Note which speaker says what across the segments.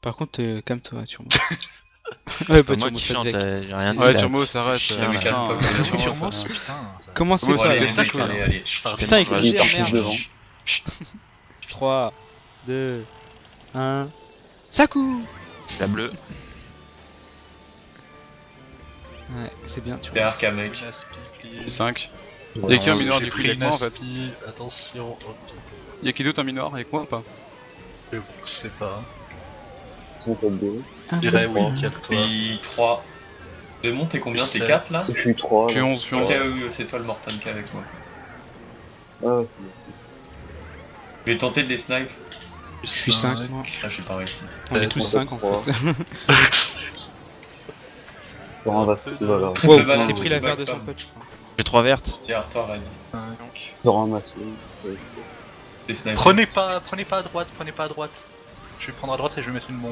Speaker 1: Par contre, calme-toi, Turmo.
Speaker 2: C'est pas moi qui chante, j'ai rien dit.
Speaker 3: Ouais,
Speaker 2: là.
Speaker 3: Turmo, ça reste.
Speaker 2: Chien, là.
Speaker 3: Putain,
Speaker 4: Turmo,
Speaker 3: ça-
Speaker 4: putain.
Speaker 1: Comment c'est
Speaker 3: Turmo,
Speaker 1: pas
Speaker 3: tu
Speaker 1: là
Speaker 3: fais ça, quoi.
Speaker 4: Allez,
Speaker 1: Putain, il
Speaker 2: Tellement
Speaker 1: fait
Speaker 2: je
Speaker 1: cher,
Speaker 2: rage.
Speaker 1: merde. 3, 2, 1. Sakou.
Speaker 2: La bleue.
Speaker 1: Ouais, c'est bien, tu
Speaker 5: Derrière Kamek.
Speaker 3: 5. Y'a qui un mineur
Speaker 4: J'ai
Speaker 3: du coup
Speaker 4: pris
Speaker 3: avec
Speaker 4: une
Speaker 3: moi en fait?
Speaker 4: aspi, attention.
Speaker 3: Y'a qui d'autre un mineur avec moi ou pas?
Speaker 4: Je sais pas.
Speaker 1: Un,
Speaker 4: Je dirais oui,
Speaker 1: deux,
Speaker 4: calme-toi.
Speaker 5: Puis 3. Démon, t'es combien? T'es
Speaker 4: Sept.
Speaker 5: 4 là?
Speaker 6: Je suis 3.
Speaker 3: Je suis 11, je suis 11.
Speaker 5: Ok, oui, c'est toi le Mortanka avec moi.
Speaker 6: Ah,
Speaker 5: Je vais tenter de les snipe.
Speaker 1: Je suis 5, moi.
Speaker 5: Ah, j'ai pas réussi.
Speaker 1: On est tous 5 en fait.
Speaker 6: Florent va se voilà.
Speaker 5: Triple
Speaker 1: Wow,
Speaker 5: balle,
Speaker 1: c'est pris la
Speaker 5: triple
Speaker 1: verre de
Speaker 5: balle,
Speaker 1: son pote, je crois.
Speaker 2: J'ai 3 vertes.
Speaker 5: Derrière toi, Ren.
Speaker 6: Florent un masse.
Speaker 5: Des snipers.
Speaker 4: Prenez pas à droite, prenez pas à droite. Je vais prendre à droite et je vais mettre une bombe.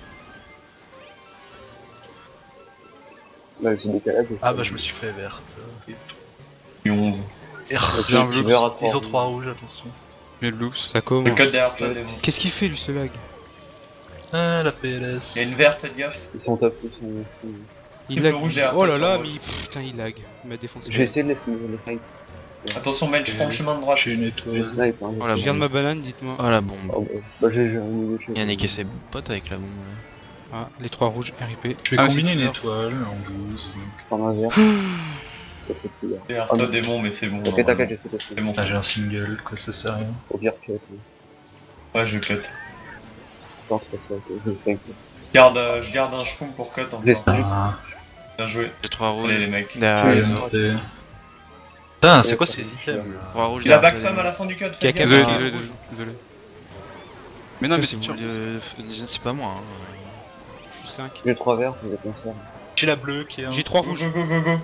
Speaker 6: Là, c'est décalage.
Speaker 4: Ah bah je me suis fait verte.
Speaker 5: Je suis 11.
Speaker 4: Et
Speaker 3: J'ai un bleu.
Speaker 4: ils ont 3 rouges, attention.
Speaker 3: J'ai le blues.
Speaker 1: Ça
Speaker 5: Le
Speaker 1: commence.
Speaker 5: code derrière toi, Démon.
Speaker 1: Qu'est-ce qu'il fait lui ce lag?
Speaker 4: Ah la PLS.
Speaker 5: Y'a une verte, faites gaffe.
Speaker 6: Ils sont tapés.
Speaker 1: Il
Speaker 5: Le
Speaker 1: lag.
Speaker 5: rouge derrière
Speaker 1: Oh
Speaker 5: toi,
Speaker 1: là là,
Speaker 5: Turbo.
Speaker 1: mais putain, il lag. Il m'a défoncé.
Speaker 6: J'ai essayé de les snipe.
Speaker 5: Attention, Mel, je prends le chemin de droite.
Speaker 4: J'ai une
Speaker 6: Je
Speaker 4: étoile.
Speaker 6: snipe, hein.
Speaker 2: Oh la
Speaker 1: Je garde
Speaker 2: bombe.
Speaker 1: ma banane, dites-moi.
Speaker 2: Oh la bombe.
Speaker 6: Oh, bah j'ai un niveau de
Speaker 2: Il a niqué ses potes avec la bombe.
Speaker 1: Ah, les 3 rouges, RIP.
Speaker 4: Je vais
Speaker 3: Ah,
Speaker 4: combiner
Speaker 3: c'est
Speaker 4: une
Speaker 3: bizarre.
Speaker 4: étoile en 12.
Speaker 6: Prendre un verre.
Speaker 5: Derrière
Speaker 6: Ah,
Speaker 5: toi,
Speaker 6: non.
Speaker 5: Démon, mais c'est bon.
Speaker 6: Ok, t'inquiète,
Speaker 5: normalement.
Speaker 6: j'essaie de
Speaker 5: C'est
Speaker 6: faire.
Speaker 5: bon.
Speaker 4: Ah j'ai un single, quoi ça sert à rien.
Speaker 6: Au pire, cut.
Speaker 5: Ouais, je cut.
Speaker 6: Non, c'est pas ça. Je snipe.
Speaker 5: Je garde un shroom pour cut
Speaker 6: Je
Speaker 5: encore.
Speaker 6: snipe.
Speaker 4: Ah,
Speaker 5: Bien joué.
Speaker 2: J'ai 3 rouges.
Speaker 5: Allez, les mecs.
Speaker 2: Derrière
Speaker 4: j'ai
Speaker 2: les autres.
Speaker 4: noté. Putain, c'est quoi ces items là
Speaker 2: 3 rouges
Speaker 5: Il a
Speaker 2: derrière
Speaker 5: backspam
Speaker 2: toi,
Speaker 5: à la fin du cut,
Speaker 1: Qui a
Speaker 5: faites gaffe.
Speaker 1: Désolé,
Speaker 3: Désolé,
Speaker 1: Ah,
Speaker 3: désolé, désolé. Mais non, mais
Speaker 2: c'est
Speaker 3: c'est sûr.
Speaker 2: c'est pas moi. Hein.
Speaker 1: Je suis 5.
Speaker 6: J'ai 3 verres, je vais t'en faire.
Speaker 4: J'ai la bleue qui est un.
Speaker 1: J'ai 3
Speaker 5: Go,
Speaker 1: rouges.
Speaker 5: go, go, go, go.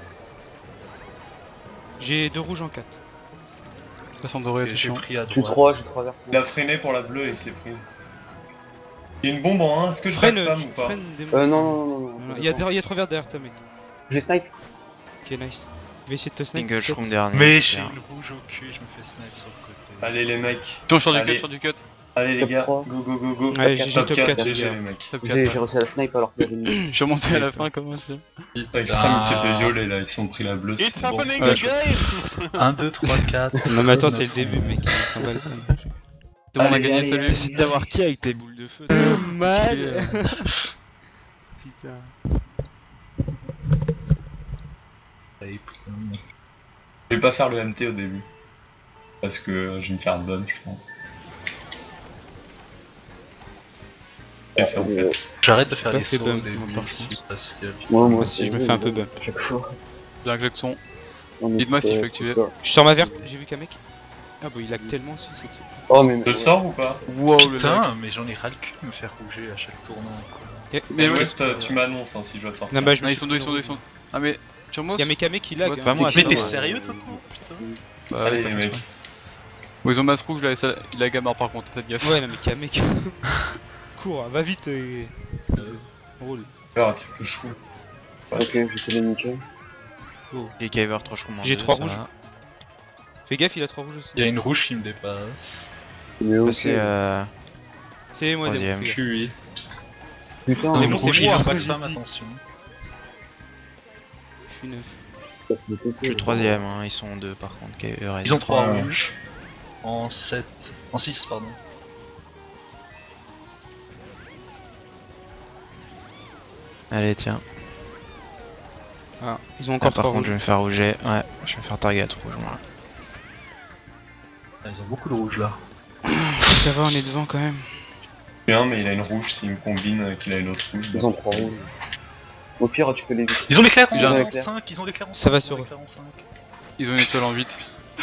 Speaker 1: J'ai 2 rouges en 4.
Speaker 3: Façon dorée,
Speaker 4: Et
Speaker 3: t'es
Speaker 4: j'ai
Speaker 3: chiant.
Speaker 4: pris à
Speaker 6: Je suis
Speaker 4: droite.
Speaker 6: 3, j'ai 3 verres.
Speaker 5: Il a freiné pour la bleue et c'est pris. Il y a une bombe en 1, est-ce que je
Speaker 1: Freine,
Speaker 5: backspam ou pas?
Speaker 1: freine des
Speaker 6: Non.
Speaker 1: Il y a 3 verres derrière toi, mec.
Speaker 6: J'ai snipe.
Speaker 1: Ok, nice. Je vais essayer de te snipe.
Speaker 2: Single shroom dernier.
Speaker 4: Mais j'ai
Speaker 2: Derrière.
Speaker 4: une rouge au cul, je me fais snipe sur le côté.
Speaker 5: Allez les mecs,
Speaker 3: Toi, sur du
Speaker 5: Allez.
Speaker 3: cut, sur du cut.
Speaker 5: allez les
Speaker 6: Top
Speaker 5: gars,
Speaker 6: 3.
Speaker 5: go go go go.
Speaker 1: Ouais, GG,
Speaker 5: top
Speaker 1: top
Speaker 5: 4,
Speaker 1: 4,
Speaker 5: GG
Speaker 1: les gars.
Speaker 5: les mecs.
Speaker 3: Top
Speaker 6: J'ai
Speaker 3: 4.
Speaker 6: réussi à la snipe alors que j'avais une.
Speaker 3: Je suis remonté à la fin, comment c'est?
Speaker 5: Extrême il s'est fait violer là, ils ont pris la bleue.
Speaker 7: It's
Speaker 5: c'est bon.
Speaker 7: happening,
Speaker 3: Ouais,
Speaker 7: guys!
Speaker 4: 1, 2, 3, 4.
Speaker 1: Non, mais attends, c'est le début, mec. T'en vas le
Speaker 3: C'est bon, on a
Speaker 5: Allez,
Speaker 3: gagné,
Speaker 5: allez,
Speaker 3: salut.
Speaker 2: T'essaies d'avoir qui avec tes boules de feu
Speaker 1: Mal. Putain.
Speaker 5: Je vais pas faire le MT au début. Parce que je vais me faire bump je pense. J'ai fait en fait.
Speaker 4: J'arrête de faire
Speaker 1: Pas
Speaker 4: les
Speaker 1: fait
Speaker 4: sauts au
Speaker 1: bump,
Speaker 4: début
Speaker 1: moi, par
Speaker 4: ici
Speaker 1: contre.
Speaker 4: parce que.
Speaker 6: Moi
Speaker 1: Moi aussi, je me fais un peu bump.
Speaker 6: Chaque fois.
Speaker 3: Bien, Klaxon.
Speaker 6: On est
Speaker 3: Dites-moi si
Speaker 6: fait-
Speaker 3: faut activer.
Speaker 1: Je sors ma verte, j'ai vu qu'un mec. Ah bah il lag tellement aussi, c'est type.
Speaker 6: Oh, mais.
Speaker 5: Je le sors ou pas?
Speaker 3: Wow, le lag.
Speaker 4: Putain, mais j'en ai ras le cul de me faire rouger à chaque tournant. Quoi.
Speaker 3: Mais ouais,
Speaker 5: West, tu m'annonces hein, si je dois sortir.
Speaker 1: Non, bah je
Speaker 3: Ah,
Speaker 1: me
Speaker 3: ils sont deux, ils sont deux, ils sont deux. Ah, mais. Turmos?
Speaker 1: Y'a Mekame qui lag.
Speaker 3: Ouais,
Speaker 1: hein.
Speaker 2: pas moi,
Speaker 4: Mais
Speaker 2: ça
Speaker 4: t'es
Speaker 2: va.
Speaker 4: sérieux, Toto Putain.
Speaker 3: Bah, ouais,
Speaker 5: Allez
Speaker 3: t'as
Speaker 5: les
Speaker 3: fait
Speaker 5: mecs.
Speaker 3: exprès. Bon, ils ont masse rouge, là, il a gamin par contre, faites gaffe.
Speaker 1: Ouais, non, mais Kame. Cours, va vite et. Roule.
Speaker 5: Alors, un petit peu chou.
Speaker 6: Ok, j'essaie de niquer.
Speaker 2: Et Kyver 3 shroom en
Speaker 1: J'ai
Speaker 2: deux,
Speaker 1: 3
Speaker 2: ça
Speaker 1: rouges.
Speaker 2: va.
Speaker 1: Fais gaffe, il a 3 rouges aussi.
Speaker 4: Il y a une rouge qui me dépasse.
Speaker 6: Mais ok.
Speaker 2: Passer
Speaker 1: C'est moi,
Speaker 2: troisième.
Speaker 1: des
Speaker 4: Je suis 8.
Speaker 6: Putain,
Speaker 4: Dans
Speaker 1: mais
Speaker 4: une
Speaker 1: bon, c'est
Speaker 4: rouge qui
Speaker 1: moi,
Speaker 4: vient pas de
Speaker 1: j'ai
Speaker 4: femme,
Speaker 1: dit.
Speaker 4: attention.
Speaker 1: Je suis 9.
Speaker 6: ça fait péter,
Speaker 2: Je suis 3ème, hein, ils sont 2 par contre. Kyver
Speaker 4: Ils ont 3
Speaker 5: Ouais.
Speaker 4: rouges. En 7. En 6, pardon.
Speaker 2: Allez, tiens.
Speaker 1: Ah, ils ont
Speaker 2: Ah,
Speaker 1: encore
Speaker 2: par
Speaker 1: 3
Speaker 2: contre, je vais
Speaker 1: rouges.
Speaker 2: me faire rouger. Ouais, je vais me faire target rouge, moi.
Speaker 4: Ah, ils ont beaucoup de rouge là.
Speaker 1: Ça va, on est devant quand même.
Speaker 5: Bien, mais il a une rouge s'il me combine qu'il a une autre rouge.
Speaker 6: Ils ont 3 rouges. Au pire, tu peux les vite.
Speaker 4: Ils ont l'éclair
Speaker 1: J'ai un
Speaker 4: en
Speaker 6: éclair.
Speaker 4: 5, ils ont l'éclair en 5.
Speaker 1: Ça va
Speaker 4: ils ont
Speaker 1: sur eux.
Speaker 4: l'éclair en 5.
Speaker 3: Ils ont une étoile en 8.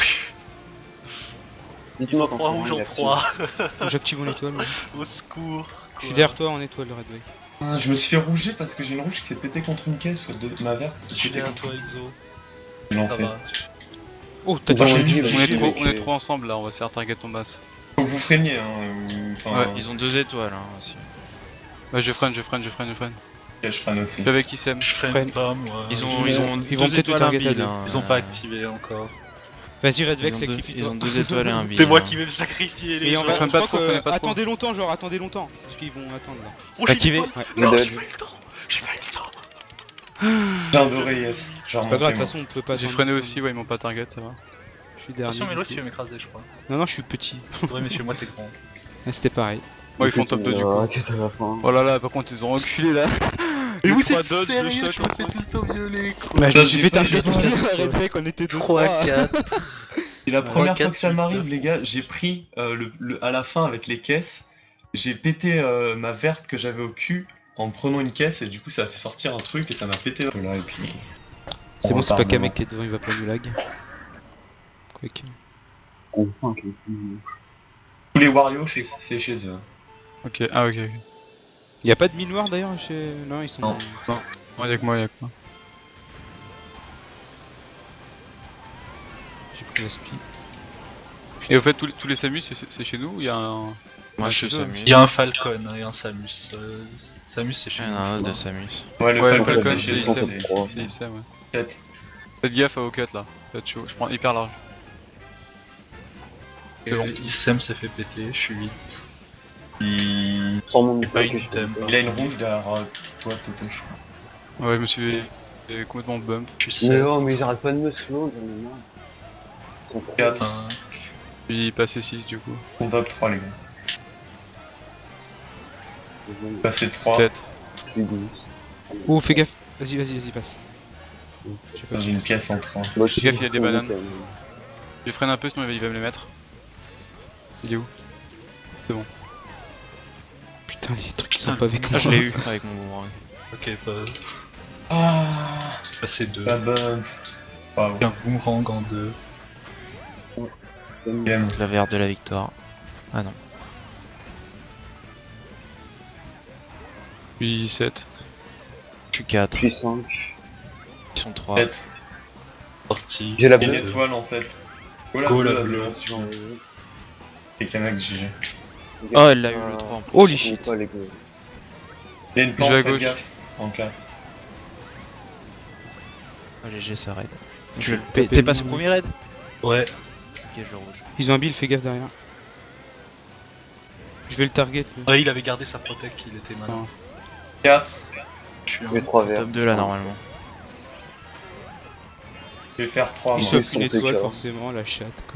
Speaker 4: Ils ont 3 rouges en 3.
Speaker 1: J'active mon étoile. moi.
Speaker 4: Au secours.
Speaker 1: Je suis derrière toi en étoile, le Redway.
Speaker 5: Ah, je me suis fait rouger parce que j'ai une rouge qui s'est pété contre une caisse de ma verte.
Speaker 4: Je suis derrière toi, Exo.
Speaker 5: J'ai
Speaker 4: Ça
Speaker 5: lancé.
Speaker 4: va.
Speaker 1: Oh, t'as
Speaker 6: Ils ont
Speaker 1: touché.
Speaker 6: une vie,
Speaker 3: On est trop ensemble là, on va se faire target en basse.
Speaker 5: Faut que vous freiniez hein. Enfin,
Speaker 3: Ouais,
Speaker 2: Ils ont 2 étoiles hein, aussi.
Speaker 3: Ouais, je freine.
Speaker 5: je freine aussi.
Speaker 3: Je suis avec Issem.
Speaker 4: Je freine
Speaker 1: Freine.
Speaker 4: pas moi.
Speaker 2: Ils
Speaker 1: Ils
Speaker 2: ont
Speaker 1: vont
Speaker 2: 2
Speaker 1: peut-être te
Speaker 2: étoiles
Speaker 1: target à
Speaker 2: imbiles,
Speaker 1: deux.
Speaker 2: hein.
Speaker 4: Ils ont pas activé encore.
Speaker 1: Vas-y, Redvex,
Speaker 2: Ils ont
Speaker 1: sacrifie-toi.
Speaker 2: 2 étoiles et un bill.
Speaker 4: C'est moi
Speaker 2: hein.
Speaker 4: qui vais me sacrifier les
Speaker 1: Et on
Speaker 4: gens.
Speaker 1: va.
Speaker 3: Enfin,
Speaker 1: Je
Speaker 3: pas
Speaker 1: crois
Speaker 3: trop,
Speaker 1: que-
Speaker 3: connais pas trop.
Speaker 1: attendez longtemps, genre, attendez longtemps. Parce qu'ils vont attendre là.
Speaker 4: Oh, j'ai
Speaker 2: Activé.
Speaker 4: pas le temps.
Speaker 6: Mais
Speaker 4: Non,
Speaker 6: Dodge.
Speaker 4: j'ai pas le temps. J'ai pas le temps.
Speaker 5: J'ai un doré, yes. J'ai
Speaker 1: C'est pas grave, de
Speaker 5: remonté
Speaker 1: toute
Speaker 5: moi.
Speaker 1: façon, on peut pas.
Speaker 3: J'ai
Speaker 1: attendre
Speaker 3: freiné
Speaker 1: ça.
Speaker 3: aussi, ouais, ils m'ont pas target, ça va.
Speaker 1: Je suis dernier.
Speaker 4: Attention, mais
Speaker 1: du
Speaker 4: l'autre,
Speaker 1: coup.
Speaker 4: tu vas m'écraser, je crois.
Speaker 1: Non, non, je suis petit.
Speaker 4: Ouais, mais chez moi, t'es grand.
Speaker 1: Ah, c'était pareil.
Speaker 3: Moi, ils font top 2 du coup.
Speaker 6: Qu'est-ce que ça va faire?
Speaker 3: Oh là là, par contre, ils ont reculé là.
Speaker 4: Mais vous
Speaker 3: trois
Speaker 4: êtes
Speaker 3: dodge, deux
Speaker 4: sérieux,
Speaker 3: chocs,
Speaker 4: je me fais
Speaker 3: cinq.
Speaker 4: tout le temps violer, quoi.
Speaker 1: Bah, je me suis
Speaker 5: j'ai
Speaker 1: fait
Speaker 5: pas-
Speaker 1: target
Speaker 5: j'ai pas-
Speaker 1: aussi à Redvex, on était
Speaker 4: 3,
Speaker 1: 2-3.
Speaker 4: 4.
Speaker 5: C'est la première fois que ça
Speaker 4: 4,
Speaker 5: m'arrive,
Speaker 4: 8,
Speaker 5: les gars. J'ai pris à la fin avec les caisses. J'ai pété ma verte que j'avais au cul en prenant une caisse et du coup ça a fait sortir un truc et ça m'a pété là et puis.
Speaker 1: C'est bon, c'est pas
Speaker 5: retard
Speaker 1: Kamek qui est devant, il va pas nous lag. Quoique.
Speaker 6: On sent qu'il est
Speaker 5: Tous les Wario c'est chez eux.
Speaker 3: Ok, ah ok.
Speaker 1: Y'a pas de mine noire d'ailleurs chez. Non, ils sont.
Speaker 5: Non.
Speaker 3: Ouais, y'a que moi, y'a que moi.
Speaker 1: J'ai pris la speed.
Speaker 3: Et au fait, tous les Samus, c'est chez nous ou y'a un.
Speaker 2: Moi je suis
Speaker 3: chez eux.
Speaker 2: Samus.
Speaker 4: Il y a un Falcon et un Samus. Samus, c'est
Speaker 2: Il
Speaker 4: chez
Speaker 2: y en
Speaker 4: nous.
Speaker 2: a un
Speaker 4: je
Speaker 2: autre de
Speaker 4: crois.
Speaker 2: Samus.
Speaker 5: Ouais, le
Speaker 3: Ouais,
Speaker 5: Falcon
Speaker 3: Falcon,
Speaker 5: c'est chez eux.
Speaker 3: c'est
Speaker 5: c'est-
Speaker 6: trois.
Speaker 3: C'est ça, ouais.
Speaker 5: 7.
Speaker 3: Faites gaffe au cut là. Faites chaud, je prends hyper large. C'est bon.
Speaker 4: Issem s'est fait péter, je suis 8.
Speaker 5: Il...
Speaker 6: Sans mon
Speaker 4: pas une item,
Speaker 5: il a une rouge derrière toi Toto je crois.
Speaker 3: Ouais, je me suis complètement bump.
Speaker 4: Je suis
Speaker 6: Mais
Speaker 4: 7.
Speaker 6: oh, mais ils arrêtent pas de me slow, j'en ai marre. Ils sont trop
Speaker 5: 4.
Speaker 3: Puis passé 6 du coup.
Speaker 5: Son top 3 les gars.
Speaker 6: bien.
Speaker 5: Passé 3.
Speaker 3: Peut-être.
Speaker 6: Je suis 12.
Speaker 1: Oh, fais gaffe. Vas-y, vas-y, vas-y, passe. Je sais pas.
Speaker 5: J'ai une pièce en 3.
Speaker 6: Moi, je
Speaker 3: Fais gaffe, il y a des
Speaker 6: trop
Speaker 3: bananes.
Speaker 6: quand même.
Speaker 3: Je freine un peu sinon il va me les mettre. Il est où?
Speaker 1: Putain, les trucs qui
Speaker 4: Putain,
Speaker 1: sont pas avec
Speaker 2: Ah,
Speaker 1: moi.
Speaker 2: je l'ai eu avec mon boomerang.
Speaker 4: Ok, pas.
Speaker 5: Ah,
Speaker 4: J'ai passé 2.
Speaker 5: la bonne. Waouh.
Speaker 4: Un boomerang en 2.
Speaker 5: Game.
Speaker 2: La verte de la victoire. Ah non.
Speaker 3: Puis 7.
Speaker 2: Je suis 4.
Speaker 6: Je suis 5.
Speaker 2: Ils sont 3.
Speaker 5: 7.
Speaker 4: Sorti.
Speaker 6: J'ai la
Speaker 5: Une
Speaker 6: bleue.
Speaker 5: étoile en 7. Oh la
Speaker 4: Go,
Speaker 5: bleue,
Speaker 4: la
Speaker 5: la
Speaker 4: bleue.
Speaker 5: bleue, suivant. Et Kamek GG.
Speaker 2: Oh, elle l'a eu le 3 en plus.
Speaker 1: Holy shit.
Speaker 6: Pas les gars.
Speaker 5: Il y a une
Speaker 3: Je
Speaker 5: planche,
Speaker 3: vais à
Speaker 5: faites
Speaker 3: gauche.
Speaker 5: gaffe. En 4.
Speaker 2: Oh, GG, ça raid.
Speaker 1: Je vais le
Speaker 2: T'es
Speaker 1: péter.
Speaker 2: passé premier raid?
Speaker 4: Ouais.
Speaker 2: Ok, je le rouge.
Speaker 1: Ils ont un build, fais gaffe derrière. Je vais le target. lui.
Speaker 4: Ouais, il avait gardé sa protect, il était malin.
Speaker 5: 4.
Speaker 4: Je suis
Speaker 6: Les
Speaker 4: un.
Speaker 6: 3 verts.
Speaker 2: Top 2 là normalement.
Speaker 5: Je vais faire 3
Speaker 1: Il
Speaker 5: moi.
Speaker 1: sauve
Speaker 6: ils
Speaker 1: une
Speaker 6: sont
Speaker 1: étoile,
Speaker 6: PK.
Speaker 1: forcément, la chatte quoi.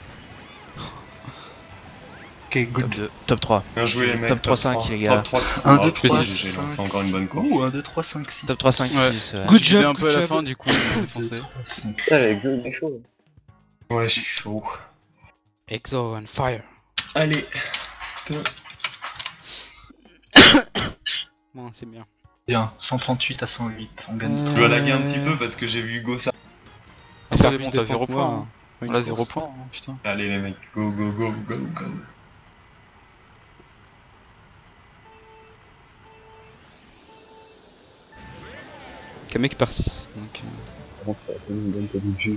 Speaker 4: Ok, good.
Speaker 2: Top 2. Top 3.
Speaker 5: Bien joué les mecs.
Speaker 2: Top 3-5, les gars.
Speaker 5: Top 3.
Speaker 4: 1, 2,
Speaker 5: Ah,
Speaker 4: 3,
Speaker 5: GG,
Speaker 4: 5.
Speaker 5: là. Encore une bonne course.
Speaker 4: Ouh, 1, 2, 3, 5, 6.
Speaker 2: Top 3, 5,
Speaker 3: Ouais.
Speaker 2: 6.
Speaker 1: Good
Speaker 3: J'ai
Speaker 1: job,
Speaker 3: un peu à la
Speaker 1: good
Speaker 3: fin
Speaker 1: job.
Speaker 3: du coup, j'ai
Speaker 4: 2,
Speaker 3: foncé.
Speaker 4: 3, 5.
Speaker 6: Ça, avec deux, des choses.
Speaker 5: Ouais, je suis chaud.
Speaker 1: Exo on fire.
Speaker 5: Allez.
Speaker 1: Bon, c'est bien.
Speaker 4: Bien, 138 à 108. On gagne.
Speaker 5: Je dois laguer un petit peu parce que j'ai vu Hugo ça.
Speaker 1: On va faire
Speaker 3: Attendez,
Speaker 1: plus
Speaker 3: bon,
Speaker 1: de
Speaker 3: t'as 0
Speaker 1: points que moi,
Speaker 3: points.
Speaker 1: hein. Pas une
Speaker 3: Là,
Speaker 1: course.
Speaker 3: 0 points, hein, putain.
Speaker 5: Allez les mecs. Go, go, go, go, go.
Speaker 1: Kamek par 6. Donc,
Speaker 6: Bon, ça fait une bonne tête de jus.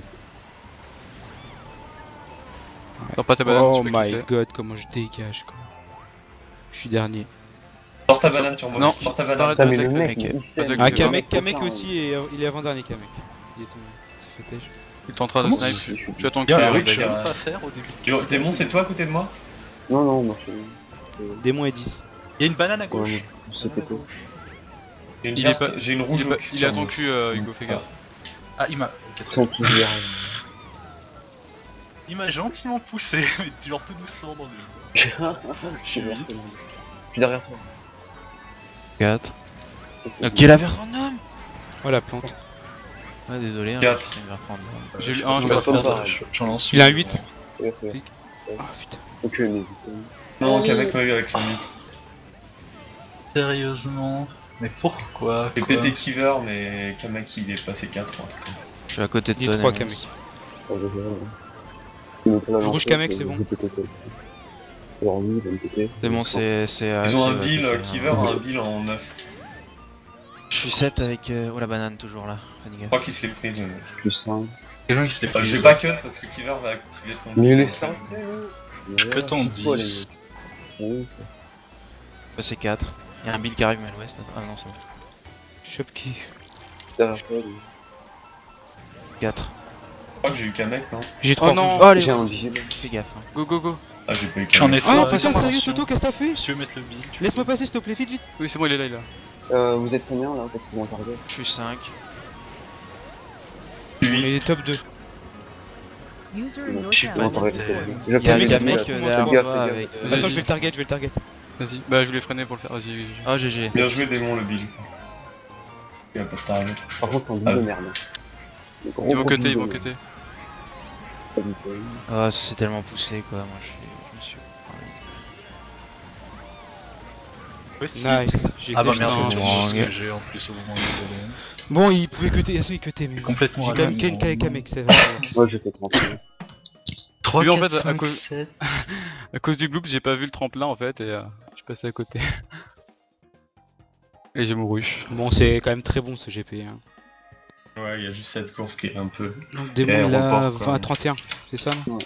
Speaker 3: T'as pas ta banane,
Speaker 1: oh
Speaker 3: tu peux
Speaker 1: my
Speaker 3: glisser.
Speaker 1: god, comment je dégage quoi. Je suis dernier.
Speaker 5: Sors ta banane sur moi.
Speaker 3: Non,
Speaker 5: Sors ta
Speaker 3: arrête.
Speaker 5: banane.
Speaker 6: Putain, mais le
Speaker 3: Attaque,
Speaker 6: mec,
Speaker 3: mec.
Speaker 6: il sait.
Speaker 3: Attaque,
Speaker 1: Ah,
Speaker 3: c'est
Speaker 1: Kamek,
Speaker 6: vraiment
Speaker 1: Kamek
Speaker 6: putain,
Speaker 1: aussi, il est avant-dernier Kamek. Il est tombé. C'est footage.
Speaker 3: Il est en train de
Speaker 4: Comment
Speaker 3: snipe,
Speaker 6: c'est- je suis-
Speaker 3: tu attends
Speaker 4: Il y a un
Speaker 3: qu'il
Speaker 4: truc que
Speaker 5: regarde.
Speaker 4: je peux pas faire au début.
Speaker 5: Yo, Démon, c'est toi à côté de moi?
Speaker 6: Non, non, moi je
Speaker 1: Démon et 10.
Speaker 4: Il y a une banane à gauche.
Speaker 6: Ouais, je sais péter.
Speaker 5: J'ai une
Speaker 3: Il est
Speaker 5: carte,
Speaker 3: pas-
Speaker 5: j'ai une rouge au cul.
Speaker 3: Il a ton cul, Hugo, fais gaffe.
Speaker 4: Ah, il m'a. ok, très
Speaker 6: Sans
Speaker 4: bien.
Speaker 6: tout dire.
Speaker 4: Il m'a gentiment poussé, mais genre tout doucement dans le.
Speaker 6: Je suis derrière toi.
Speaker 2: 4. Ok, la verte random.
Speaker 1: Oh la plante.
Speaker 2: Ah, désolé, hein,
Speaker 5: 4.
Speaker 2: je vais reprendre.
Speaker 3: J'ai eu
Speaker 4: Je-
Speaker 3: 1, je
Speaker 6: je
Speaker 3: passe
Speaker 6: passe
Speaker 3: pas.
Speaker 6: pas.
Speaker 4: J'en lance.
Speaker 1: Il a un
Speaker 4: une.
Speaker 1: 8.
Speaker 6: Ouais, ouais.
Speaker 1: Ah putain.
Speaker 6: Ok, mais.
Speaker 5: Non, Kamek m'a eu avec son 8.
Speaker 4: Sérieusement. Mais pourquoi
Speaker 5: J'ai
Speaker 4: quoi
Speaker 5: pété Kiver, mais Kamek il est passé 4 ou un truc comme ça.
Speaker 2: Je suis à côté de
Speaker 1: Il
Speaker 2: toi,
Speaker 1: est 3
Speaker 2: Nemos.
Speaker 1: Kamek.
Speaker 6: Je
Speaker 1: rouge Kamek, c'est bon.
Speaker 6: Alors lui, il va me péter.
Speaker 2: C'est bon, c'est.
Speaker 5: Ils ont un bill, Kiver a un bill en 9.
Speaker 2: Je suis 7 avec. Oh, la banane toujours là. Fais
Speaker 5: Je
Speaker 2: gaffe.
Speaker 5: crois qu'il se l'est prise.
Speaker 6: Plus 5.
Speaker 4: Quelqu'un qui s'était pas
Speaker 5: Je vais pas cut parce que Kiver va activer son
Speaker 6: Mais il est
Speaker 5: bill.
Speaker 6: 5.
Speaker 4: Que t'en dis.
Speaker 2: C'est 4. Il y a un bill qui arrive, mais à l'ouest. Ah non, c'est bon.
Speaker 1: Shop qui.
Speaker 6: Derrière toi, lui.
Speaker 2: 4.
Speaker 5: Je crois que j'ai eu qu'un mec, non?
Speaker 1: J'ai 3
Speaker 3: non.
Speaker 1: rouges.
Speaker 2: Oh, allez,
Speaker 6: J'ai un vigile.
Speaker 2: fais gaffe. Hein.
Speaker 3: Go go go.
Speaker 5: Ah, j'ai pas eu
Speaker 4: J'en
Speaker 5: qu'un
Speaker 4: ai
Speaker 5: mec.
Speaker 1: Oh
Speaker 4: trois.
Speaker 1: putain, sérieux
Speaker 4: attention.
Speaker 1: Toto, qu'est-ce que t'as fait?
Speaker 4: Si tu veux mettre le build.
Speaker 1: Laisse-moi passer s'il te plaît, vite vite.
Speaker 3: Oui c'est bon il est là.
Speaker 6: Vous êtes combien là parce que mon target?
Speaker 2: Je suis 5.
Speaker 1: Il est top 2.
Speaker 7: User in your
Speaker 4: Je sais pas,
Speaker 6: Mon
Speaker 7: channel.
Speaker 6: target
Speaker 4: c'était-
Speaker 6: est
Speaker 2: Il y a un
Speaker 1: mec,
Speaker 2: mec
Speaker 1: moi,
Speaker 2: derrière
Speaker 1: moi,
Speaker 2: toi avec.
Speaker 3: Vas-y,
Speaker 1: Attends, je vais le target.
Speaker 3: Vas-y. Bah je voulais freiner pour le faire. Vas-y.
Speaker 2: Oh, GG.
Speaker 5: Bien joué, démon, le build. Il a pas de target.
Speaker 6: Par contre, c'est un
Speaker 5: Ah.
Speaker 6: build de merde.
Speaker 3: Ils vont cutter, ils vont cutter.
Speaker 2: Oh, ça c'est tellement poussé quoi. Moi je me suis.
Speaker 4: Ouais, si.
Speaker 1: Nice. J'ai
Speaker 4: Ah bah
Speaker 1: cuté.
Speaker 4: merde,
Speaker 2: putain,
Speaker 4: tu
Speaker 2: bon,
Speaker 4: vois ce
Speaker 2: ok.
Speaker 4: que j'ai en plus au moment désolé.
Speaker 1: Bon, il pouvait cutter, il cutait, mais.
Speaker 4: Complètement
Speaker 1: J'ai quand même
Speaker 4: ralenti.
Speaker 1: Ken KK, c'est vrai.
Speaker 6: Moi j'ai fait 30.
Speaker 4: 3,
Speaker 3: Lui, en
Speaker 4: 4,
Speaker 3: fait, à
Speaker 4: 5,
Speaker 3: cause-
Speaker 4: 7.
Speaker 3: À cause du bloop j'ai pas vu le tremplin en fait et je suis passé à côté. Et j'ai mouru.
Speaker 1: Bon, c'est quand même très bon ce GP. Hein.
Speaker 5: Ouais, il y a juste cette course qui est un peu.
Speaker 1: Donc, Démon, il a
Speaker 5: report, quoi.
Speaker 1: 20 à 31, c'est ça non?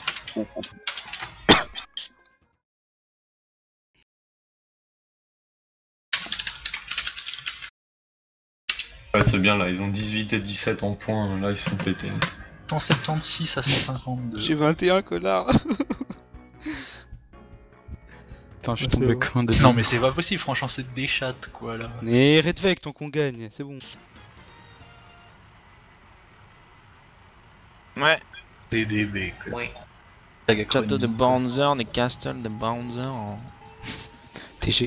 Speaker 5: Ouais, c'est bien là, ils ont 18 et 17 en points, là ils sont pétés.
Speaker 4: 176 à 152.
Speaker 1: J'ai 21, connard.
Speaker 3: Putain, je suis
Speaker 1: Ah, c'est
Speaker 3: tombé
Speaker 1: bon.
Speaker 3: comme un débile.
Speaker 4: Non mais c'est pas possible, franchement c'est des chattes quoi là.
Speaker 1: Mais Red Vec, tant qu'on gagne, c'est bon.
Speaker 2: Ouais.
Speaker 4: DDB quoi.
Speaker 5: Ouais.
Speaker 2: Château de Banzer, des castles de Banzer en.
Speaker 1: TG.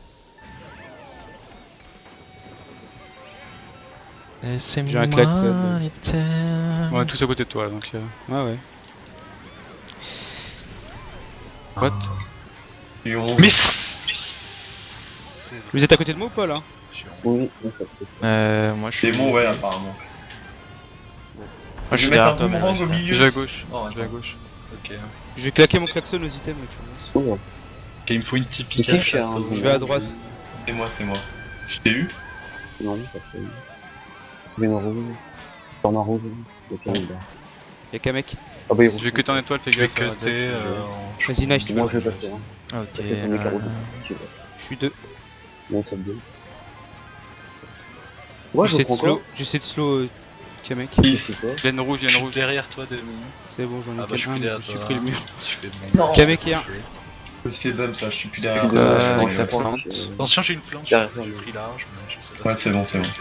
Speaker 2: J'ai
Speaker 1: un klaxon.
Speaker 3: On est tous à côté de toi donc.
Speaker 1: Ouais, ouais.
Speaker 3: What
Speaker 5: Et on...
Speaker 4: Mais c'est vrai.
Speaker 1: Vous êtes à côté de moi ou pas là?
Speaker 6: Oui, ça fait.
Speaker 2: Moi je suis.
Speaker 5: Démon, ouais, apparemment.
Speaker 2: Moi je suis
Speaker 5: vais mettre
Speaker 2: derrière
Speaker 5: un
Speaker 2: toi, mais
Speaker 5: boomerang
Speaker 2: reste
Speaker 5: au
Speaker 2: là.
Speaker 5: milieu.
Speaker 3: Je vais à gauche.
Speaker 5: Oh,
Speaker 3: Je vais à
Speaker 5: attends.
Speaker 3: gauche.
Speaker 4: Ok.
Speaker 1: Je vais claquer mon klaxon aux items là, tu vois.
Speaker 6: Oh,
Speaker 4: Ok, il me faut une typique
Speaker 6: C'est qui qui a un
Speaker 4: château.
Speaker 6: bon-
Speaker 1: Je vais à droite.
Speaker 5: C'est moi. Je t'ai eu?
Speaker 6: non, ça fait. J'ai une rouge. Format rouge. Ok, là.
Speaker 1: Y'a qu'un mec.
Speaker 6: Ah bah il
Speaker 3: Je vais cutter en étoile, fais
Speaker 4: Je vais
Speaker 3: gaffe.
Speaker 4: cutter
Speaker 1: Vas-y, nice, tu
Speaker 6: Moi
Speaker 1: vois.
Speaker 6: je vais passer. Hein.
Speaker 2: Ok.
Speaker 6: Ça fait ton écart rouge.
Speaker 1: Je suis 2.
Speaker 6: Non, ça me donne. Ouais, je
Speaker 1: J'essaie de
Speaker 6: prends
Speaker 1: slow,
Speaker 6: quoi?
Speaker 1: j'essaie de slow Kamek.
Speaker 6: C'est quoi?
Speaker 3: Laine rouge,
Speaker 4: Je
Speaker 3: laine
Speaker 4: suis
Speaker 3: rouge.
Speaker 4: derrière toi Démon.
Speaker 1: C'est bon, j'en ai
Speaker 4: Ah bah je suis
Speaker 1: qu'un,
Speaker 4: derrière
Speaker 1: je suis
Speaker 4: toi.
Speaker 1: pris le mur.
Speaker 4: Je fais bon.
Speaker 5: Non.
Speaker 1: Kamek hier.
Speaker 5: Je me suis fait bump là, je suis plus derrière.
Speaker 2: Avec ta
Speaker 5: Ouais,
Speaker 2: plante.
Speaker 4: Attention j'ai une planche,
Speaker 6: Derrière,
Speaker 4: j'ai
Speaker 6: ouais.
Speaker 4: pris large mais je sais pas
Speaker 5: Ouais,
Speaker 4: si
Speaker 5: c'est bon, c'est bon.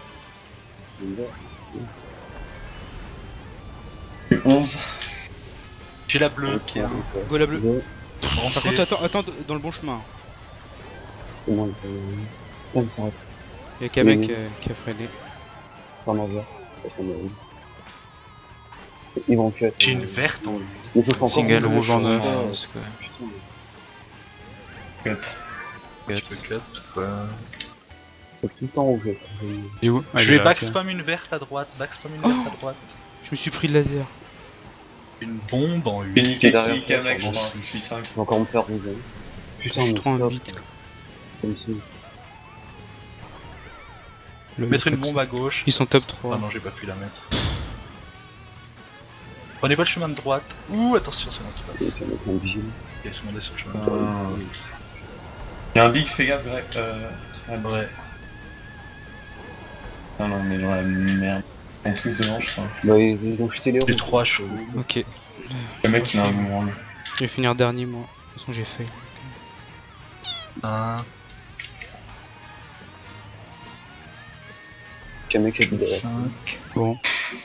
Speaker 6: C'est
Speaker 5: 11.
Speaker 4: J'ai la bleue.
Speaker 6: Ok, donc,
Speaker 1: Go la bleue.
Speaker 6: bon,
Speaker 4: Bon,
Speaker 1: Par contre, attends dans le bon chemin.
Speaker 6: c'est moi, ça me s'arrête.
Speaker 1: Y'a Kamek
Speaker 6: Oui.
Speaker 1: qui a freiné.
Speaker 6: Format vert. Ça fait mal. Ils vont cut.
Speaker 4: J'ai une verte en
Speaker 6: Mais c'est encore.
Speaker 2: Single
Speaker 1: rouge
Speaker 2: rouge
Speaker 1: en
Speaker 2: en
Speaker 1: neuf.
Speaker 2: avance quoi.
Speaker 6: Putain,
Speaker 5: Cut.
Speaker 4: Je peux cut. Ouais.
Speaker 6: c'est tout le temps rouge.
Speaker 3: Il est où Ah, il
Speaker 4: Je
Speaker 3: est
Speaker 4: vais
Speaker 3: là,
Speaker 4: back
Speaker 3: ok.
Speaker 4: spam une verte à droite, back spam une verte à droite.
Speaker 1: Je me suis pris le laser.
Speaker 4: Une bombe en 8.
Speaker 5: Kenny,
Speaker 6: T'es derrière,
Speaker 5: Keki, Kamek, je
Speaker 6: pardon.
Speaker 5: crois. Je suis 5.
Speaker 6: Je vais encore me faire rouge. Putain,
Speaker 1: Je suis
Speaker 6: mais
Speaker 1: trop en
Speaker 6: stop.
Speaker 1: 8.
Speaker 6: Comme si.
Speaker 4: Mettre une bombe à gauche.
Speaker 1: Ils sont top
Speaker 4: Ah
Speaker 1: 3.
Speaker 4: non, j'ai pas pu la mettre. Prenez pas le chemin de droite. Ouh, attention, c'est moi qui passe.
Speaker 6: Ok, mettre un vigile.
Speaker 4: Ok, se demander sur le chemin de droite.
Speaker 5: Y'a un big, fais gaffe, Greg.
Speaker 4: Ouais.
Speaker 5: Non, mais dans la merde. Ils sont tous devant, je crois.
Speaker 6: Bah, ils ont jeté les
Speaker 4: J'ai
Speaker 6: rouges.
Speaker 4: 3 chauds.
Speaker 1: Ok.
Speaker 5: Le mec, il a un boomerang.
Speaker 1: Je vais finir dernier moi. De toute façon, j'ai fait.
Speaker 4: 1,
Speaker 6: Kamek a dit derrière.
Speaker 4: 5,
Speaker 1: Bon.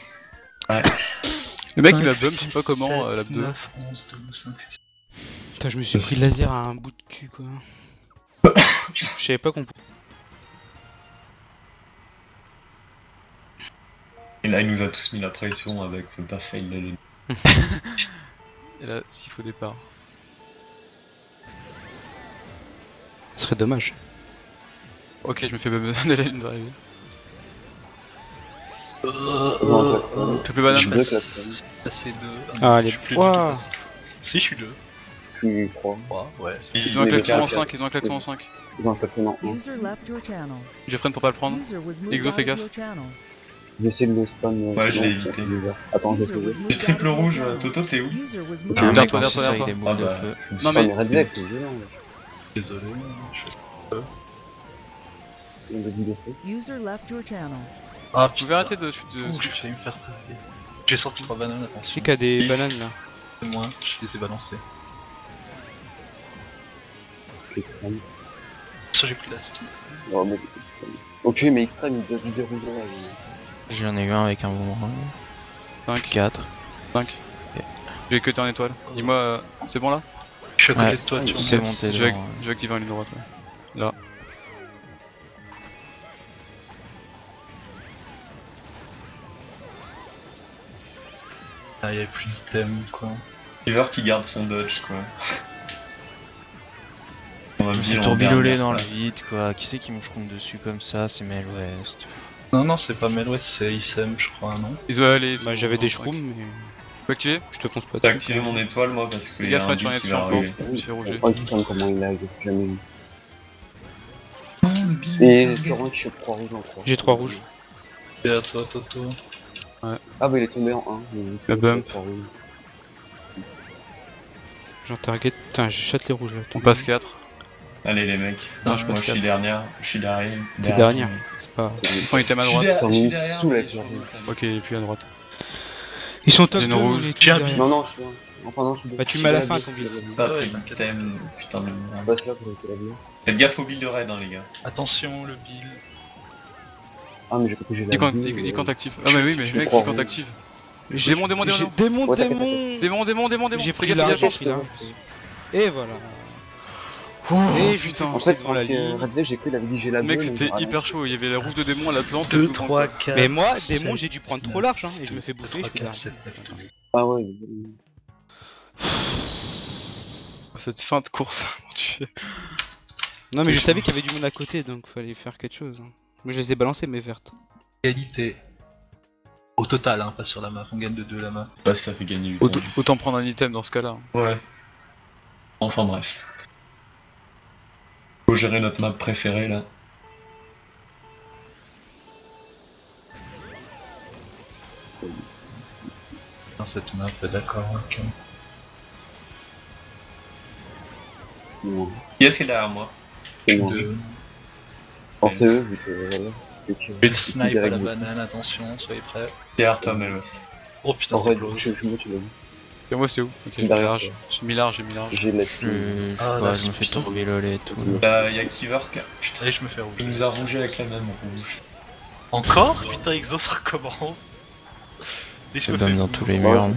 Speaker 3: Le mec il m'a bump, je sais pas comment, la 2.
Speaker 4: 9, 11, 12, 5, 6.
Speaker 1: Putain, je me suis pris le laser à un bout de cul quoi. Je savais pas qu'on pouvait.
Speaker 5: Et là, il nous a tous mis la pression avec le pas fail de l'ennemi.
Speaker 3: Et là, s'il faut départ.
Speaker 1: Ce serait dommage.
Speaker 3: Ok, je me fais bump de la ligne d'arrivée.
Speaker 6: Non,
Speaker 3: Triple banane.
Speaker 6: je bloque la scène.
Speaker 4: Passer 2.
Speaker 1: Ah, allez.
Speaker 4: je suis plus
Speaker 1: Ouah.
Speaker 4: du tout passé. Si, je suis 2.
Speaker 6: Je suis 3.
Speaker 4: 3, ouais. c'est-
Speaker 3: Ils ont un
Speaker 6: Mais
Speaker 3: klaxon
Speaker 6: les
Speaker 3: en
Speaker 6: gars,
Speaker 3: 5, ils ont un klaxon en 5.
Speaker 6: Ils ont un claquement en 1.
Speaker 7: User left your channel.
Speaker 3: Je freine pour pas le prendre.
Speaker 7: User was moved
Speaker 3: Exo,
Speaker 7: out
Speaker 3: fais
Speaker 7: of
Speaker 3: gaffe.
Speaker 7: your channel.
Speaker 6: J'essaie de le spam.
Speaker 5: Ouais, je l'ai
Speaker 6: non,
Speaker 5: évité.
Speaker 6: c'est bizarre. Attends, je
Speaker 7: User
Speaker 6: vais
Speaker 7: was
Speaker 6: essayer.
Speaker 7: moved
Speaker 5: J'ai triple
Speaker 7: out of your
Speaker 5: rouge,
Speaker 7: channel.
Speaker 5: Toto, t'es où?
Speaker 7: User was
Speaker 2: Il
Speaker 7: moved
Speaker 2: y a un
Speaker 7: out
Speaker 2: mec
Speaker 7: of your
Speaker 2: en 6
Speaker 7: channel.
Speaker 2: avec des boules
Speaker 5: Ah
Speaker 2: de
Speaker 5: bah.
Speaker 2: feu.
Speaker 5: je
Speaker 3: Non,
Speaker 5: suis-
Speaker 3: mais-
Speaker 6: mais Red Deck, c'est violent.
Speaker 4: Désolé, je fais ça.
Speaker 6: Il y a des boules de feu.
Speaker 7: User left your channel.
Speaker 4: Ah
Speaker 3: Vous pouvez arrêter de
Speaker 4: Ouh, j'ai failli me faire taper. J'ai sorti 3 bananes,
Speaker 1: Celui
Speaker 4: attention.
Speaker 1: qui a des bananes là.
Speaker 4: C'est moi, je les ai balancées.
Speaker 6: Extrême.
Speaker 4: Ça j'ai pris la spi.
Speaker 6: Oh, mais... Ok, mais extrême, il doit du dérouler là.
Speaker 2: J'en ai eu un avec un boomerang.
Speaker 3: 5,
Speaker 2: 4.
Speaker 3: 5. J'ai cuté en étoile. Dis-moi, c'est bon là?
Speaker 4: Je suis à côté
Speaker 2: Ouais,
Speaker 4: de toi, tu
Speaker 2: c'est
Speaker 4: remontes.
Speaker 2: monté
Speaker 3: Je vais
Speaker 2: devant.
Speaker 3: je vais activer en ligne droite. Ouais. Là.
Speaker 4: Ah, y'avait plus d'items quoi.
Speaker 5: River qui garde son dodge, quoi. On va
Speaker 2: Je me
Speaker 5: bien
Speaker 2: suis
Speaker 5: en
Speaker 2: tourbillolé
Speaker 5: dernière,
Speaker 2: dans le
Speaker 5: quoi.
Speaker 2: vide quoi. Qui c'est qui me shroom dessus comme ça? C'est Mel West.
Speaker 4: Non, non, c'est pas Melwest, c'est Isem, je crois, non?
Speaker 3: Ils ont allé.
Speaker 1: Bah j'avais des shrooms mais
Speaker 3: Faut activer?
Speaker 1: je te pense pas
Speaker 5: J'ai
Speaker 1: dessus.
Speaker 5: activé mon étoile, moi, parce qu'il
Speaker 3: Les
Speaker 5: y a
Speaker 3: gars,
Speaker 5: un
Speaker 3: Fred, j'en
Speaker 5: build
Speaker 3: ai
Speaker 5: qui
Speaker 3: dessus
Speaker 5: va
Speaker 3: encore.
Speaker 5: arriver.
Speaker 3: Je me suis fait rouger.
Speaker 6: Oh, il semble comment il lag, j'ai jamais vu. Et Florent qui chope 3 rouges en 3.
Speaker 1: J'ai 3 rouges.
Speaker 4: Et à toi, Toto.
Speaker 6: Ah bah il est tombé en 1.
Speaker 3: Le bump.
Speaker 1: J'en target. Putain, j'ai chatte les rouges là.
Speaker 3: On passe 4.
Speaker 5: Allez, les mecs.
Speaker 3: Non, je
Speaker 5: Moi,
Speaker 3: passe
Speaker 5: je suis
Speaker 3: 4.
Speaker 5: derrière. Je suis derrière.
Speaker 1: T'es dernière. C'est pas.
Speaker 3: Prends item à droite.
Speaker 5: Je suis
Speaker 6: Sous
Speaker 5: derrière.
Speaker 6: la
Speaker 5: mais
Speaker 6: carte.
Speaker 5: je-
Speaker 3: Ok, et puis à droite.
Speaker 1: Ils sont top
Speaker 3: J'ai une
Speaker 1: 2,
Speaker 3: rouge.
Speaker 1: on est tous
Speaker 4: J'ai un
Speaker 1: derrière.
Speaker 6: Non, non, je suis 1. Enfin, non, je suis 2.
Speaker 1: Bah, tu mets à la fin, ton build.
Speaker 5: Pas
Speaker 4: Ouais,
Speaker 5: pris
Speaker 4: t'inquiète.
Speaker 5: item. Putain de merde.
Speaker 6: Passe là pour été la bien.
Speaker 5: Faites gaffe au build de raid, hein, les gars.
Speaker 4: Attention, le build.
Speaker 6: Ah, mais j'ai compris que j'ai la
Speaker 3: Dis quand,
Speaker 6: bulle,
Speaker 3: dis quand t'actives. Ah, mais oui, mais
Speaker 6: je
Speaker 3: mec,
Speaker 6: crois,
Speaker 3: dis quand
Speaker 6: oui.
Speaker 3: t'actives.
Speaker 1: J'ai
Speaker 3: Démon, démon,
Speaker 1: J'ai
Speaker 3: démon.
Speaker 1: démon,
Speaker 6: Ouais, t'inquiète,
Speaker 1: démon.
Speaker 3: Démon.
Speaker 1: J'ai
Speaker 3: Fais
Speaker 1: pris
Speaker 3: gaffe,
Speaker 1: l'argent,
Speaker 3: fais gaffe.
Speaker 1: pris là. Et voilà.
Speaker 3: Oh,
Speaker 1: Et
Speaker 3: putain.
Speaker 6: En fait,
Speaker 1: dans
Speaker 6: quand
Speaker 1: la ligne.
Speaker 6: Red Dead, j'ai cru, il avait dit j'ai la
Speaker 3: Mec,
Speaker 6: bulle,
Speaker 3: c'était
Speaker 6: donc,
Speaker 3: hyper chaud. Il y avait la rouge de démon, la plante.
Speaker 4: 2,
Speaker 3: et tout,
Speaker 4: 3,
Speaker 3: quoi.
Speaker 4: 4.
Speaker 1: Mais moi, démon, j'ai dû prendre trop large, hein, et je me fais bouffer, je
Speaker 4: 3,
Speaker 1: suis
Speaker 4: 4, 7,
Speaker 1: derrière.
Speaker 4: 9, 12.
Speaker 6: Ah ouais,
Speaker 3: Cette fin de course, mon dieu.
Speaker 1: Non, mais je savais qu'il y avait du monde à côté, donc fallait faire quelque chose. hein. Mais je les ai balancées, mes vertes.
Speaker 4: Égalité. Au total, hein, pas sur la map. On gagne de 2 la map.
Speaker 5: Je sais pas si ça fait gagner du temps.
Speaker 3: Autant prendre un item dans ce cas-là.
Speaker 5: Ouais. Enfin bref. Faut gérer notre map préférée là.
Speaker 4: Dans cette map, d'accord, ok.
Speaker 6: non,
Speaker 5: Qui est-ce qui est derrière moi?
Speaker 6: c'est moi.
Speaker 4: De...
Speaker 6: Pensez eux, vu que voilà. c'est que-
Speaker 4: Je vais le snipe à la
Speaker 6: direct.
Speaker 4: banane, attention, soyez prêts.
Speaker 5: Derrière toi, Melwest.
Speaker 4: Oh putain,
Speaker 6: En
Speaker 4: c'est
Speaker 6: vrai,
Speaker 4: close.
Speaker 6: moi tu l'as vu.
Speaker 3: Et moi, c'est où? Ok, j'ai mis
Speaker 6: Derrière
Speaker 3: large.
Speaker 6: toi.
Speaker 3: J'ai mis large, j'ai mis large.
Speaker 6: J'ai la
Speaker 2: Je
Speaker 4: Ah,
Speaker 2: quoi,
Speaker 4: là,
Speaker 2: je me
Speaker 4: c'est
Speaker 2: fais
Speaker 4: putain.
Speaker 2: tourbillolé et tout.
Speaker 5: Y'a Kiver qui putain,
Speaker 4: Allez, je me fais rouge.
Speaker 5: il nous a rongé avec la même rouge.
Speaker 4: Encore? Putain, Exo, ça recommence. Dès que
Speaker 2: Je
Speaker 4: me
Speaker 2: bum
Speaker 4: fais
Speaker 2: dans
Speaker 4: rouge.
Speaker 2: tous les
Speaker 6: Ouais,
Speaker 2: murs.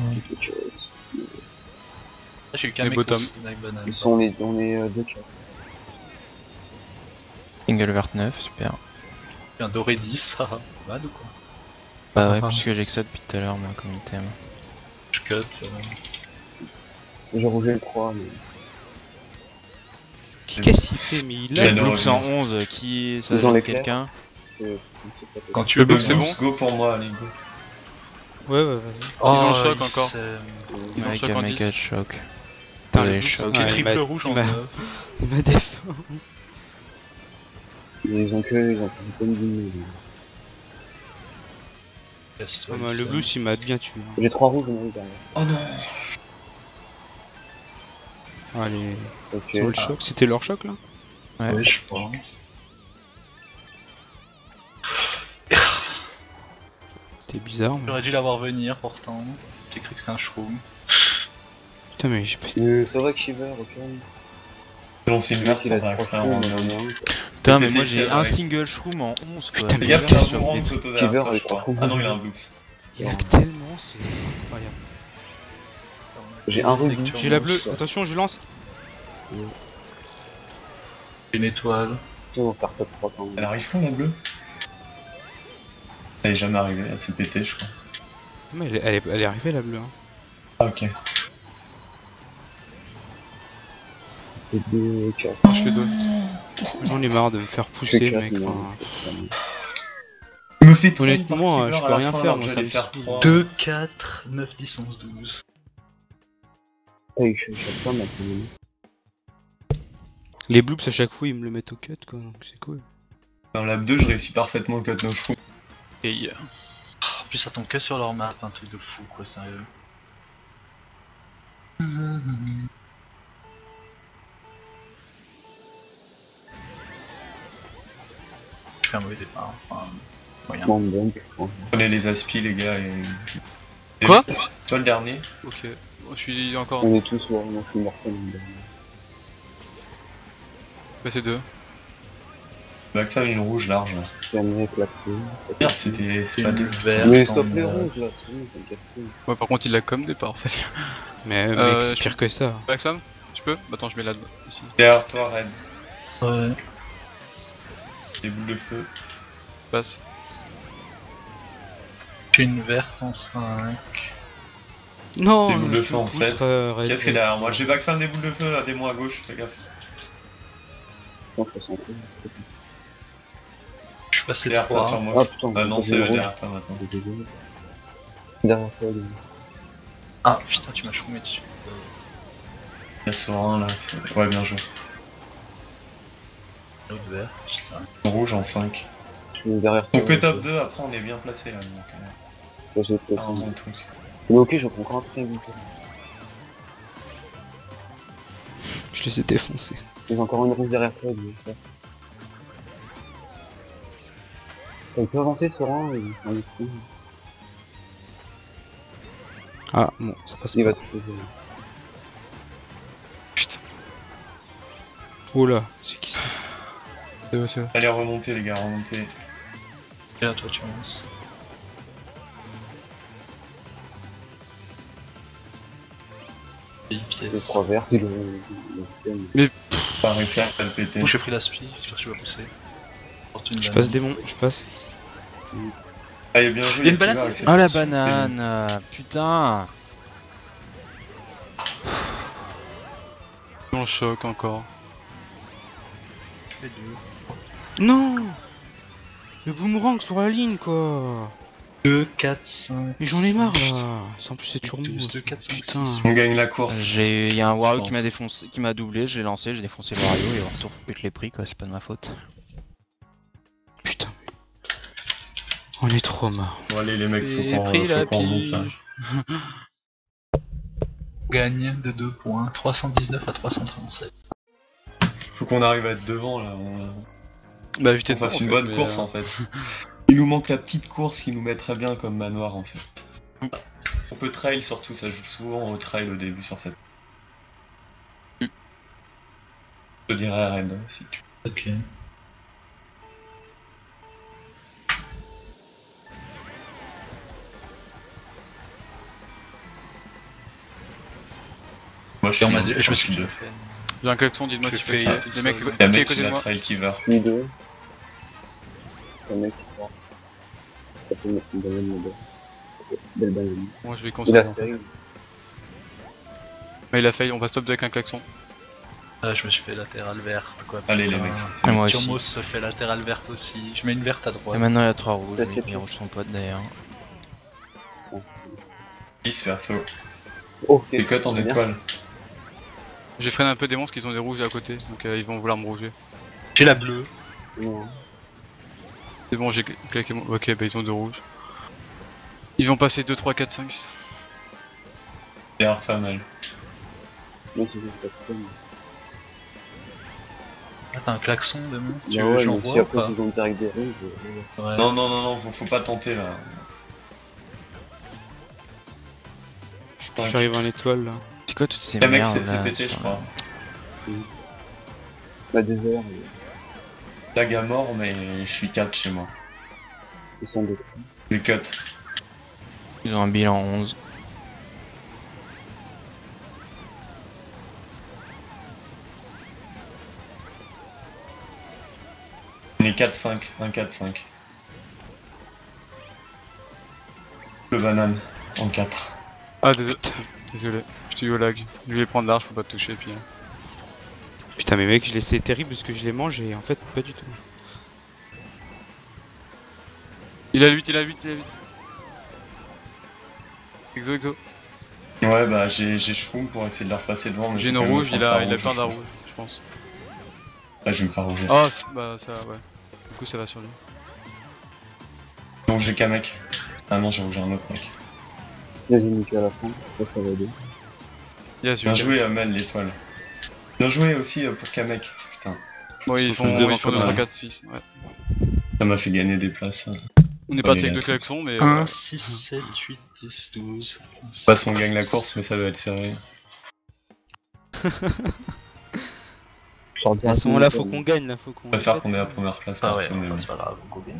Speaker 4: Ah, j'ai eu qu'un
Speaker 3: Les
Speaker 4: mec
Speaker 3: bottoms.
Speaker 4: au snipe banane.
Speaker 6: Ils sont, on est 2 4.
Speaker 2: Single vert 9, super.
Speaker 4: Un doré 10, haha. Mal ou quoi?
Speaker 2: Bah ouais,
Speaker 4: Ah.
Speaker 2: puisque j'ai que ça depuis tout à l'heure, moi, comme item.
Speaker 4: Je cut.
Speaker 6: J'ai rougé le 3, mais.
Speaker 1: Qu'est-ce qu'il fait? Mais il
Speaker 5: J'ai
Speaker 1: a.
Speaker 5: une
Speaker 2: Blue
Speaker 5: revue.
Speaker 2: 111, qui ça
Speaker 6: Dans
Speaker 2: aide
Speaker 6: l'éclair.
Speaker 2: quelqu'un?
Speaker 4: Quand tu
Speaker 3: Le
Speaker 4: veux,
Speaker 3: bloc, c'est bon?
Speaker 5: Go pour moi, allez, go.
Speaker 1: Ouais, ouais, vas-y.
Speaker 4: Oh,
Speaker 3: Ils ont le choc encore. Ils ont
Speaker 2: Avec
Speaker 3: choc en
Speaker 2: un
Speaker 3: 10.
Speaker 2: mega choc.
Speaker 1: Putain,
Speaker 2: Ouais,
Speaker 1: le
Speaker 2: choc.
Speaker 1: boost,
Speaker 4: Ok,
Speaker 1: ouais,
Speaker 4: triple
Speaker 1: il m'a-
Speaker 4: rouge en
Speaker 1: il m'a-
Speaker 4: 9.
Speaker 1: Il m'a défendu.
Speaker 6: Ils ont que comme du.
Speaker 1: Ah, bah, le blues, il m'a bien tué. hein.
Speaker 6: J'ai 3 rouges, on arrive derrière.
Speaker 5: Oh non.
Speaker 1: Allez,
Speaker 6: Ok.
Speaker 1: sur le choc, c'était leur choc là?
Speaker 2: Ouais.
Speaker 4: Oui, je pense.
Speaker 1: C'était bizarre. Mais...
Speaker 4: J'aurais dû l'avoir venir pourtant. J'ai cru que c'était un shroom.
Speaker 1: Putain, mais j'ai pas.
Speaker 6: Ça va que Shiver, ok.
Speaker 5: Non, c'est une
Speaker 6: Le mec,
Speaker 5: verte,
Speaker 6: il
Speaker 5: on
Speaker 6: a
Speaker 5: va
Speaker 6: 3
Speaker 5: faire
Speaker 6: coups,
Speaker 5: un.
Speaker 6: mais on a un.
Speaker 2: Putain, mais
Speaker 5: C'était
Speaker 2: moi j'ai
Speaker 5: fait,
Speaker 2: un
Speaker 5: ouais.
Speaker 2: single shroom en 11 quoi.
Speaker 1: Putain,
Speaker 5: Fais gaffe,
Speaker 1: mais
Speaker 5: il y a un
Speaker 1: gaffe,
Speaker 5: boomerang
Speaker 6: des-
Speaker 5: Toto
Speaker 6: Kiver
Speaker 5: derrière toi,
Speaker 6: avec
Speaker 5: je crois.
Speaker 6: trois
Speaker 5: Ah non,
Speaker 6: rouges.
Speaker 5: il a un boost.
Speaker 1: Il lag tellement, c'est incroyable.
Speaker 6: J'ai un rouge.
Speaker 1: J'ai la bleue, attention, je lance.
Speaker 4: Une étoile.
Speaker 6: On va faire top 3 quand
Speaker 5: Elle
Speaker 6: même.
Speaker 5: arrive quand la bleue? Elle est jamais arrivée, elle s'est pétée, je crois.
Speaker 1: Mais elle est arrivée la bleue. Hein.
Speaker 5: Ah, ok.
Speaker 6: C'est 2 4.
Speaker 3: Je fais 2.
Speaker 1: J'en ai marre de me faire pousser, mec. Enfin,
Speaker 5: Je me fais trop
Speaker 1: Honnêtement,
Speaker 5: une par
Speaker 1: je peux
Speaker 5: Kiver à la
Speaker 1: rien
Speaker 5: fin,
Speaker 1: faire,
Speaker 5: alors
Speaker 1: moi,
Speaker 5: que
Speaker 1: ça
Speaker 5: j'allais
Speaker 1: me
Speaker 5: faire
Speaker 1: saoule.
Speaker 5: 3.
Speaker 4: 2, 4, 9, 10, 11, 12.
Speaker 6: Hey, je chaque fois maintenant.
Speaker 1: les bloops à chaque fois ils me le mettent au cut quoi, donc c'est cool.
Speaker 5: Dans lap 2, je réussis parfaitement le cut no shroom.
Speaker 3: Et
Speaker 4: En plus, ça tombe que sur leur map, un truc de fou, quoi, sérieux. Je fais un mauvais départ. Enfin, moyen.
Speaker 6: Bon, donc.
Speaker 5: Prenez les aspi, les gars, et.
Speaker 3: Quoi?
Speaker 5: Toi le dernier.
Speaker 3: Ok, je suis encore.
Speaker 6: On est tous, ouais, moi je suis mortel.
Speaker 3: Passé 2.
Speaker 5: Maxwell une rouge large. Là.
Speaker 6: J'ai amené avec la clé.
Speaker 5: Merde, c'est pas
Speaker 4: Une
Speaker 5: deux.
Speaker 4: verte.
Speaker 6: Mais stop
Speaker 4: en,
Speaker 6: les
Speaker 4: euh,
Speaker 6: rouges là, c'est bon, t'inquiète pas.
Speaker 3: Ouais, par contre, il l'a comme départ en fait.
Speaker 1: Mais mec,
Speaker 3: Euh,
Speaker 1: c'est
Speaker 3: je-
Speaker 1: pire que ça.
Speaker 3: Black Slam, tu peux? Attends, je mets là ici.
Speaker 5: Derrière toi, Red.
Speaker 4: Ouais.
Speaker 5: Des boules de feu.
Speaker 3: Passe.
Speaker 4: J'ai une verte en 5.
Speaker 1: Non,
Speaker 5: Des boules de
Speaker 1: je
Speaker 5: feu en
Speaker 1: pousse,
Speaker 5: 7.
Speaker 1: Red.
Speaker 5: Qu'est-ce qu'il y a derrière moi? J'ai backspam des boules de feu, aidez-moi à gauche, fais gaffe.
Speaker 6: Non, je passe en plus.
Speaker 4: Je suis passé
Speaker 5: Derrière toi,
Speaker 4: 3.
Speaker 5: sur moi
Speaker 6: Ah
Speaker 5: aussi.
Speaker 6: putain,
Speaker 5: Ah non,
Speaker 6: j'ai
Speaker 5: c'est
Speaker 6: une rouge.
Speaker 5: derrière toi maintenant.
Speaker 6: Derrière toi, lui.
Speaker 4: Ah putain, tu m'as choumé dessus.
Speaker 5: Il y a Sorin là. Ouais, bien joué.
Speaker 4: L'autre vert, putain.
Speaker 5: Rouge en 5.
Speaker 6: Je suis derrière toi.
Speaker 5: Donc que top 2, après on est bien placé là. Donc,
Speaker 6: Là, j'ai fait
Speaker 5: un bon truc.
Speaker 6: Mais ok, je comprends très vite.
Speaker 1: Je les ai défoncés.
Speaker 6: J'ai encore une rouge derrière toi, lui. Il peut avancer sur un et on est fou.
Speaker 1: Ah, bon, ça passe
Speaker 6: Il
Speaker 1: pas.
Speaker 6: va te trouver.
Speaker 3: Putain.
Speaker 1: Oh là, c'est qui ça?
Speaker 3: C'est vrai.
Speaker 5: Allez, remontez les gars, remontez.
Speaker 4: Et là, toi, tu avances. Et une
Speaker 6: Les
Speaker 4: pièce.
Speaker 6: trois verts, ils le
Speaker 5: Pas réussi à le péter.
Speaker 4: Moi, j'ai pris la spi, j'espère que tu vas pousser. Fortune
Speaker 1: Je
Speaker 4: banane.
Speaker 1: passe démon, je passe.
Speaker 5: Ah, il a bien joué.
Speaker 4: Il y a une banane,
Speaker 5: avec
Speaker 4: c'est-
Speaker 5: ses
Speaker 2: Oh la
Speaker 5: touches.
Speaker 2: banane, putain.
Speaker 3: Dans le choc encore.
Speaker 4: Je fais du-
Speaker 1: Non! Le boomerang sur la ligne, quoi!
Speaker 4: 2, 4, 5.
Speaker 1: Mais j'en ai marre là! En plus, c'est turbo.
Speaker 4: 2, 4, 5,
Speaker 1: Putain.
Speaker 4: 6.
Speaker 5: On gagne la course.
Speaker 2: Il y a un Wario
Speaker 5: Je
Speaker 2: qui m'a
Speaker 5: pense.
Speaker 2: défoncé, qui m'a doublé, j'ai lancé, j'ai défoncé le Wario et on retourne pète les prix quoi, c'est pas de ma faute.
Speaker 1: Putain. On est trop marre.
Speaker 5: Bon, allez les mecs, faut
Speaker 3: J'ai
Speaker 5: qu'on
Speaker 3: pris la
Speaker 5: faut qu'on monte ça.
Speaker 3: pige.
Speaker 4: Gagne de 2 points, 319 à 337.
Speaker 5: Faut qu'on arrive à être devant là.
Speaker 3: Bah, évitez
Speaker 5: On
Speaker 3: de
Speaker 5: fasse
Speaker 3: faire,
Speaker 5: une
Speaker 3: en fait,
Speaker 5: bonne
Speaker 3: mais,
Speaker 5: course en fait. Il nous manque la petite course qui nous mettrait bien comme manoir en fait. On peut trail surtout, ça joue souvent au trail au début sur cette. Je dirais à Red si tu.
Speaker 4: Ok.
Speaker 5: Moi je
Speaker 4: Et on m'a
Speaker 5: suis
Speaker 4: dit, je me suis
Speaker 5: deux.
Speaker 4: déjà fait.
Speaker 3: J'ai un klaxon, dites-moi
Speaker 4: Je
Speaker 3: si
Speaker 4: fais
Speaker 3: tu fais.
Speaker 4: tout
Speaker 3: Les mecs,
Speaker 4: seul.
Speaker 5: Il y a un
Speaker 3: qui est à
Speaker 5: mec
Speaker 3: côté
Speaker 5: qui
Speaker 3: de
Speaker 5: a
Speaker 3: moi.
Speaker 5: trail qui va.
Speaker 6: Ni deux. Un mec qui part. Ça peut mettre une banane là-bas. Belle banane.
Speaker 3: Moi, je vais
Speaker 6: Il
Speaker 3: consommer.
Speaker 6: a
Speaker 3: En
Speaker 6: fait.
Speaker 3: fait. Mais il a failli, on va stop avec un klaxon.
Speaker 4: Ah, je me suis fait latérale verte quoi.
Speaker 5: Allez, les
Speaker 4: putain.
Speaker 5: mecs.
Speaker 2: Et moi aussi.
Speaker 4: Turmos se fait latérale verte aussi. Je mets une verte à
Speaker 2: Et
Speaker 4: droite.
Speaker 2: maintenant il y a 3 rouges,
Speaker 6: Ça, c'est
Speaker 2: les
Speaker 6: tout.
Speaker 2: rouges sont potes d'ailleurs.
Speaker 5: 10 perso.
Speaker 6: Ok.
Speaker 5: C'est cut en
Speaker 6: Bien.
Speaker 5: étoile.
Speaker 3: J'ai freiné un peu des monstres qui ont des rouges à côté, donc ils vont vouloir me rouger.
Speaker 4: J'ai la bleue.
Speaker 6: Non.
Speaker 3: C'est bon, j'ai claqué mon. Ok, bah ils ont 2 rouges. Ils vont passer 2, 3, 4, 5, 6.
Speaker 5: Derrière toi, Mel.
Speaker 6: Non, c'est juste pas de
Speaker 4: Là, t'as un klaxon de moi. Tu
Speaker 6: Bah
Speaker 4: veux
Speaker 6: ouais,
Speaker 4: que
Speaker 6: mais
Speaker 4: j'envoie
Speaker 6: si
Speaker 4: ou
Speaker 6: après
Speaker 4: pas?
Speaker 6: ils vont direct des rouges.
Speaker 4: Ouais.
Speaker 5: Non, non, non, non, faut pas tenter là.
Speaker 1: J'arrive en étoile là.
Speaker 2: C'est quoi toutes ces
Speaker 5: Le mec s'est
Speaker 2: merdes
Speaker 5: fait
Speaker 2: là
Speaker 5: péter, je
Speaker 2: sur-
Speaker 5: crois.
Speaker 6: Bah des heures,
Speaker 5: Tag à mort, mais je suis 4 chez moi.
Speaker 6: ils sont deux.
Speaker 5: Les cut.
Speaker 2: Ils ont un bilan 11.
Speaker 5: On est 4-5, un 4-5. Le banane en 4.
Speaker 3: Ah, désolé. Désolé, je t'ai eu au lag. Je voulais prendre l'arche, faut pas te toucher, puis.
Speaker 1: Putain, mais mec, je laissais terrible parce que je les mange et en fait, pas du tout.
Speaker 3: Il a 8, il a 8, il a 8. Exo, exo.
Speaker 5: Ouais, bah j'ai shroom pour essayer de leur passer devant. mais
Speaker 3: J'ai une
Speaker 5: quand même
Speaker 3: rouge,
Speaker 5: prendre
Speaker 3: il
Speaker 5: sa
Speaker 3: a
Speaker 5: rouge,
Speaker 3: plein
Speaker 5: je
Speaker 3: d'un
Speaker 5: pense.
Speaker 3: rouge, je pense.
Speaker 5: Là, je vais me faire rouger.
Speaker 3: Ah, bah ça, ouais. Du coup, ça va sur lui.
Speaker 5: Donc j'ai qu'un mec. Ah non, j'ai rouge un autre mec.
Speaker 6: Là j'ai niqué à la fin, ça va aller.
Speaker 3: Yes,
Speaker 5: Bien
Speaker 3: lui.
Speaker 5: joué, Amel, l'étoile. Bien joué aussi pour Kamek. Putain,
Speaker 3: Ouais, ils
Speaker 1: Ils sont
Speaker 3: font
Speaker 1: tous devant
Speaker 3: 2,
Speaker 1: comme
Speaker 3: 3,
Speaker 5: ça.
Speaker 3: 4, 6. Ouais.
Speaker 5: ça m'a fait gagner des places.
Speaker 3: On est parti avec 2 klaxons, mais.
Speaker 4: 1, 6, 7, 8, 10, 12.
Speaker 5: Passe, on gagne la course, mais ça doit être serré.
Speaker 1: À ce moment-là, faut qu'on gagne, là, faut qu'on.
Speaker 5: Je préfère qu'on ait la première place.
Speaker 4: Ah ouais,
Speaker 5: personnellement.
Speaker 4: c'est pas grave, go gagne.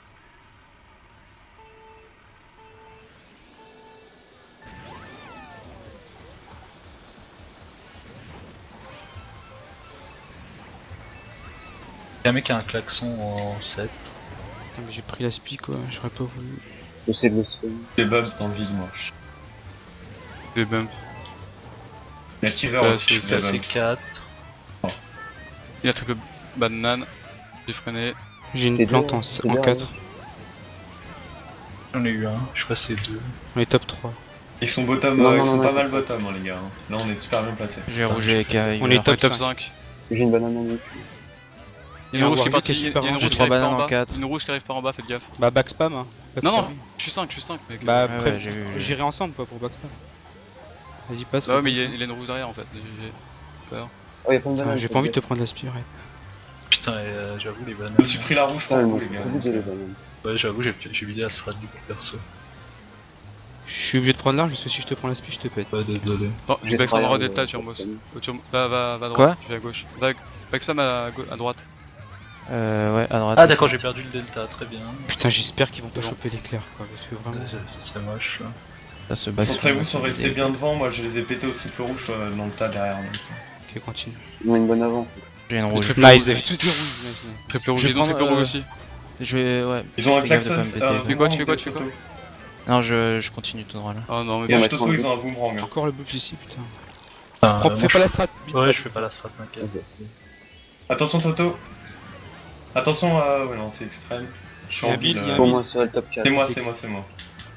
Speaker 4: Y'a un mec qui a un klaxon en 7.
Speaker 1: Putain, mais j'ai pris la spi quoi, j'aurais pas voulu.
Speaker 6: Je sais le spell.
Speaker 5: Des bumps dans le vide, moi.
Speaker 3: Des bumps.
Speaker 5: Il y a Kiver
Speaker 3: Ouais,
Speaker 5: aussi,
Speaker 3: c'est
Speaker 5: je
Speaker 4: Ça
Speaker 5: fais
Speaker 4: c'est
Speaker 5: bump.
Speaker 4: 4.
Speaker 3: Il a triple banane. J'ai freiné.
Speaker 1: J'ai une
Speaker 6: C'est
Speaker 1: plante
Speaker 6: deux,
Speaker 1: en,
Speaker 6: c'est
Speaker 1: en
Speaker 6: deux,
Speaker 1: 4.
Speaker 4: J'en ai eu un, je crois que c'est 2.
Speaker 1: On est top 3.
Speaker 5: Ils sont bottom,
Speaker 6: Non,
Speaker 5: ils
Speaker 6: non,
Speaker 5: sont
Speaker 6: non,
Speaker 5: pas
Speaker 6: non,
Speaker 5: mal bottom, hein, les gars. Là, on est super bien placés.
Speaker 2: J'ai rouge avec
Speaker 1: On est
Speaker 3: On est top
Speaker 1: 5.
Speaker 3: 5.
Speaker 6: J'ai une banane en cul.
Speaker 3: Il y a une rouge qui est
Speaker 1: Warwick
Speaker 3: partie.
Speaker 1: est
Speaker 3: Il y a
Speaker 1: super
Speaker 3: une
Speaker 1: loin.
Speaker 3: rouge
Speaker 2: J'ai
Speaker 3: qui
Speaker 2: trois
Speaker 3: arrive par
Speaker 2: bananes
Speaker 3: en
Speaker 2: en
Speaker 3: bas.
Speaker 2: quatre.
Speaker 3: Une rouge qui arrive par en bas, faites gaffe.
Speaker 1: Bah backspam hein.
Speaker 3: Non, non,
Speaker 1: Backspam.
Speaker 3: je suis 5, mec.
Speaker 1: Bah
Speaker 2: Ouais,
Speaker 1: après,
Speaker 2: ouais, j'ai vu.
Speaker 1: j'irai ensemble quoi pour backspam. Vas-y passe.
Speaker 3: Bah ouais, mais il y a une rouge derrière en fait. J'ai peur.
Speaker 6: Oh, y'a pas de
Speaker 1: Putain,
Speaker 6: banane.
Speaker 1: j'ai pas envie de te prendre la spi, ouais.
Speaker 4: Putain, j'avoue les bananes.
Speaker 5: Je me suis pris la rouge pour
Speaker 6: Ah,
Speaker 5: vous,
Speaker 6: non,
Speaker 5: les gars.
Speaker 6: c'est vite les bananes.
Speaker 4: Ouais, j'avoue, j'ai vidé la strat du coup perso.
Speaker 1: Je suis obligé de prendre large parce que si je te prends la spi, je te pète.
Speaker 4: Ouais, désolé.
Speaker 3: Non,
Speaker 6: J'ai
Speaker 3: je backspam
Speaker 6: travaillé,
Speaker 3: d'être là, tu rembourses. Va à droite,
Speaker 2: Quoi
Speaker 3: tu vas à gauche. Backspam à droite.
Speaker 2: Ouais, à droite.
Speaker 4: Ah d'accord, j'ai perdu le delta, très bien.
Speaker 1: Putain, j'espère qu'ils vont pas choper l'éclair quoi, parce que vraiment.
Speaker 4: Ça serait moche.
Speaker 2: Ça se bat.
Speaker 5: Concentrez-vous sur rester bien devant, moi je les ai pétés au triple rouge dans le tas derrière. Donc.
Speaker 1: Ok, continue.
Speaker 6: On a une bonne avance.
Speaker 2: J'ai une rouge.
Speaker 3: triple
Speaker 1: Là,
Speaker 3: rouge.
Speaker 1: ils avaient tous des rouges. nice.
Speaker 3: Triple rouge,
Speaker 2: Je vais
Speaker 3: ils ont triple
Speaker 2: prendre,
Speaker 3: rouge aussi.
Speaker 2: Je vais. Ouais.
Speaker 5: Ils ont un
Speaker 2: Fais gaffe de
Speaker 5: klaxon.
Speaker 2: pas me péter.
Speaker 3: Tu fais quoi, tu fais quoi, tu fais quoi
Speaker 2: Non, je continue tout droit là.
Speaker 3: Oh non,
Speaker 5: Et
Speaker 3: mais
Speaker 6: on
Speaker 5: un
Speaker 6: va
Speaker 5: Toto,
Speaker 6: prendre
Speaker 5: ils ont un boomerang.
Speaker 1: Encore le buff ici, putain.
Speaker 4: Enfin,
Speaker 1: Propre, fais pas la strat. vite.
Speaker 4: Ouais, je fais pas la strat, t'inquiète.
Speaker 5: Attention Toto. Attention, ouais non, c'est extrême. Je suis
Speaker 1: Il y a
Speaker 5: en
Speaker 1: Bill,
Speaker 5: bille.
Speaker 1: il y a
Speaker 6: Pour moi, c'est le top 4.
Speaker 5: C'est moi,
Speaker 1: c'est
Speaker 5: c'est moi, c'est moi.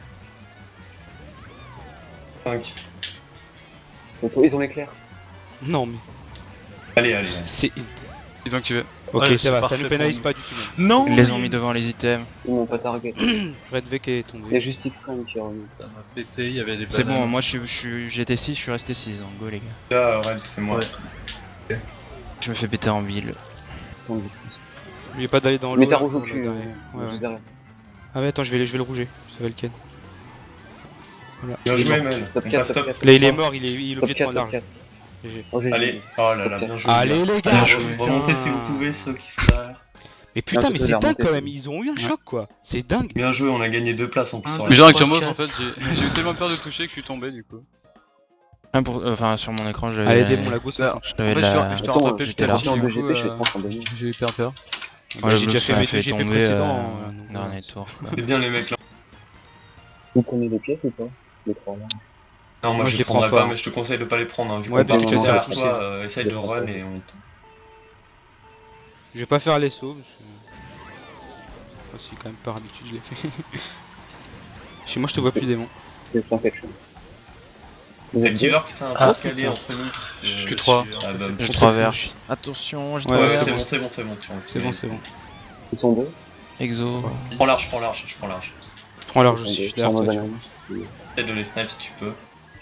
Speaker 5: 5.
Speaker 6: Ils ont l'éclair.
Speaker 1: Non mais
Speaker 5: Allez, allez.
Speaker 1: c'est.
Speaker 3: ils ont activé.
Speaker 1: Ok,
Speaker 4: Ouais,
Speaker 1: ça
Speaker 4: c'est
Speaker 1: va, ça
Speaker 4: parfait
Speaker 1: nous
Speaker 4: pour
Speaker 1: pénalise
Speaker 4: nous.
Speaker 1: pas du tout. Même.
Speaker 4: Non
Speaker 2: Ils les ont mis devant les items.
Speaker 6: Ils m'ont pas target.
Speaker 1: Red Vec est
Speaker 6: Il y a
Speaker 1: tombé.
Speaker 6: juste X-Ram qui est revenu.
Speaker 4: Ça m'a pété, il y avait des
Speaker 2: C'est
Speaker 4: bananes.
Speaker 2: bon, moi j'étais 6, je suis resté 6, donc go les gars.
Speaker 5: Là, Red, c'est moi.
Speaker 4: Ouais.
Speaker 2: Je me fais péter en ville.
Speaker 1: N'oubliez pas d'aller dans l'eau.
Speaker 6: Mais t'as
Speaker 1: là,
Speaker 6: rouge au
Speaker 1: pour le
Speaker 6: cul.
Speaker 1: derrière. Ouais, ouais.
Speaker 6: Derrière.
Speaker 1: Ah ouais, attends, je vais le rouger. Ça va le ken. Voilà.
Speaker 5: Bien
Speaker 1: Il est
Speaker 5: joué,
Speaker 1: mort.
Speaker 5: man.
Speaker 6: Top
Speaker 5: On
Speaker 6: 4,
Speaker 5: passe
Speaker 6: top
Speaker 5: top.
Speaker 6: 4.
Speaker 1: Là, il est mort, il est
Speaker 6: Top
Speaker 1: obligé de
Speaker 6: 4,
Speaker 1: prendre
Speaker 6: top
Speaker 1: large.
Speaker 6: 4.
Speaker 1: GG.
Speaker 6: Oh, j'ai
Speaker 5: Allez, oh là là, bien joué.
Speaker 1: Allez les gars!
Speaker 4: Bien joué.
Speaker 1: putain.
Speaker 5: Remontez si vous pouvez, ceux qui sont derrière.
Speaker 1: Mais putain,
Speaker 6: Non,
Speaker 1: mais
Speaker 6: c'est
Speaker 1: c'est
Speaker 6: la
Speaker 1: dingue
Speaker 6: remontée,
Speaker 1: quand
Speaker 6: c'est
Speaker 1: même, ils ont eu un choc quoi. C'est dingue.
Speaker 5: Bien joué, on a gagné 2 places en plus.
Speaker 4: Un,
Speaker 5: sur
Speaker 3: Mais
Speaker 5: la-
Speaker 3: genre avec
Speaker 4: trois,
Speaker 3: Ramos
Speaker 4: quatre.
Speaker 3: en fait, j'ai eu tellement peur de toucher que je suis tombé du coup.
Speaker 2: Enfin, sur mon écran, j'avais.
Speaker 1: Allez, démon la gauche.
Speaker 3: En
Speaker 2: J'avais
Speaker 3: fait,
Speaker 2: de
Speaker 3: je
Speaker 2: la.
Speaker 3: te
Speaker 6: Attends,
Speaker 3: rattrapé
Speaker 2: j'étais
Speaker 3: petit à
Speaker 2: là.
Speaker 3: petit,
Speaker 6: en
Speaker 3: du
Speaker 6: 2
Speaker 3: coup,
Speaker 6: GP, je fais 30 en demi.
Speaker 3: j'ai eu hyper peur.
Speaker 2: Moi, le
Speaker 1: J'ai
Speaker 2: bleu
Speaker 1: déjà fait
Speaker 2: m'a
Speaker 1: mes
Speaker 2: fait
Speaker 1: 2 GP
Speaker 2: tomber
Speaker 1: précédents.
Speaker 2: dernier tour.
Speaker 5: C'est bien les mecs là.
Speaker 6: Vous prenez les pièces ou pas? Les 3 là.
Speaker 5: Non, moi
Speaker 1: Moi,
Speaker 5: je
Speaker 1: je
Speaker 5: les
Speaker 1: les prends
Speaker 5: prendrai pas,
Speaker 1: pas.
Speaker 5: mais je te conseille de pas les prendre. Hein, vu
Speaker 1: Ouais,
Speaker 5: qu'on
Speaker 1: parce
Speaker 6: que
Speaker 5: part
Speaker 6: tu vas
Speaker 5: derrière
Speaker 6: faire
Speaker 5: toi,
Speaker 6: pousser.
Speaker 5: essaye de run et on.
Speaker 1: Je vais pas faire les sauts. Parce que... Oh, c'est quand même par habitude, je l'ai fait. Chez moi, je te vois plus démon.
Speaker 6: C'est 100 quelque chose. Vous
Speaker 5: Il y a
Speaker 6: êtes
Speaker 5: Giver qui s'est un
Speaker 4: Ah,
Speaker 5: peu calé entre nous.
Speaker 3: Je suis 3.
Speaker 5: Ah bah,
Speaker 2: Je traverse. Attention, je
Speaker 1: Ouais,
Speaker 5: Ouais,
Speaker 2: traverse.
Speaker 5: c'est bon, c'est bon.
Speaker 1: C'est bon, c'est bon.
Speaker 6: Ils sont 2.
Speaker 2: Exo.
Speaker 5: Je prends large, je prends large, je prends large.
Speaker 1: Je prends large aussi, je suis derrière
Speaker 6: Prends ma
Speaker 1: toi.
Speaker 6: banane.
Speaker 5: Essaye de les snipe si tu peux.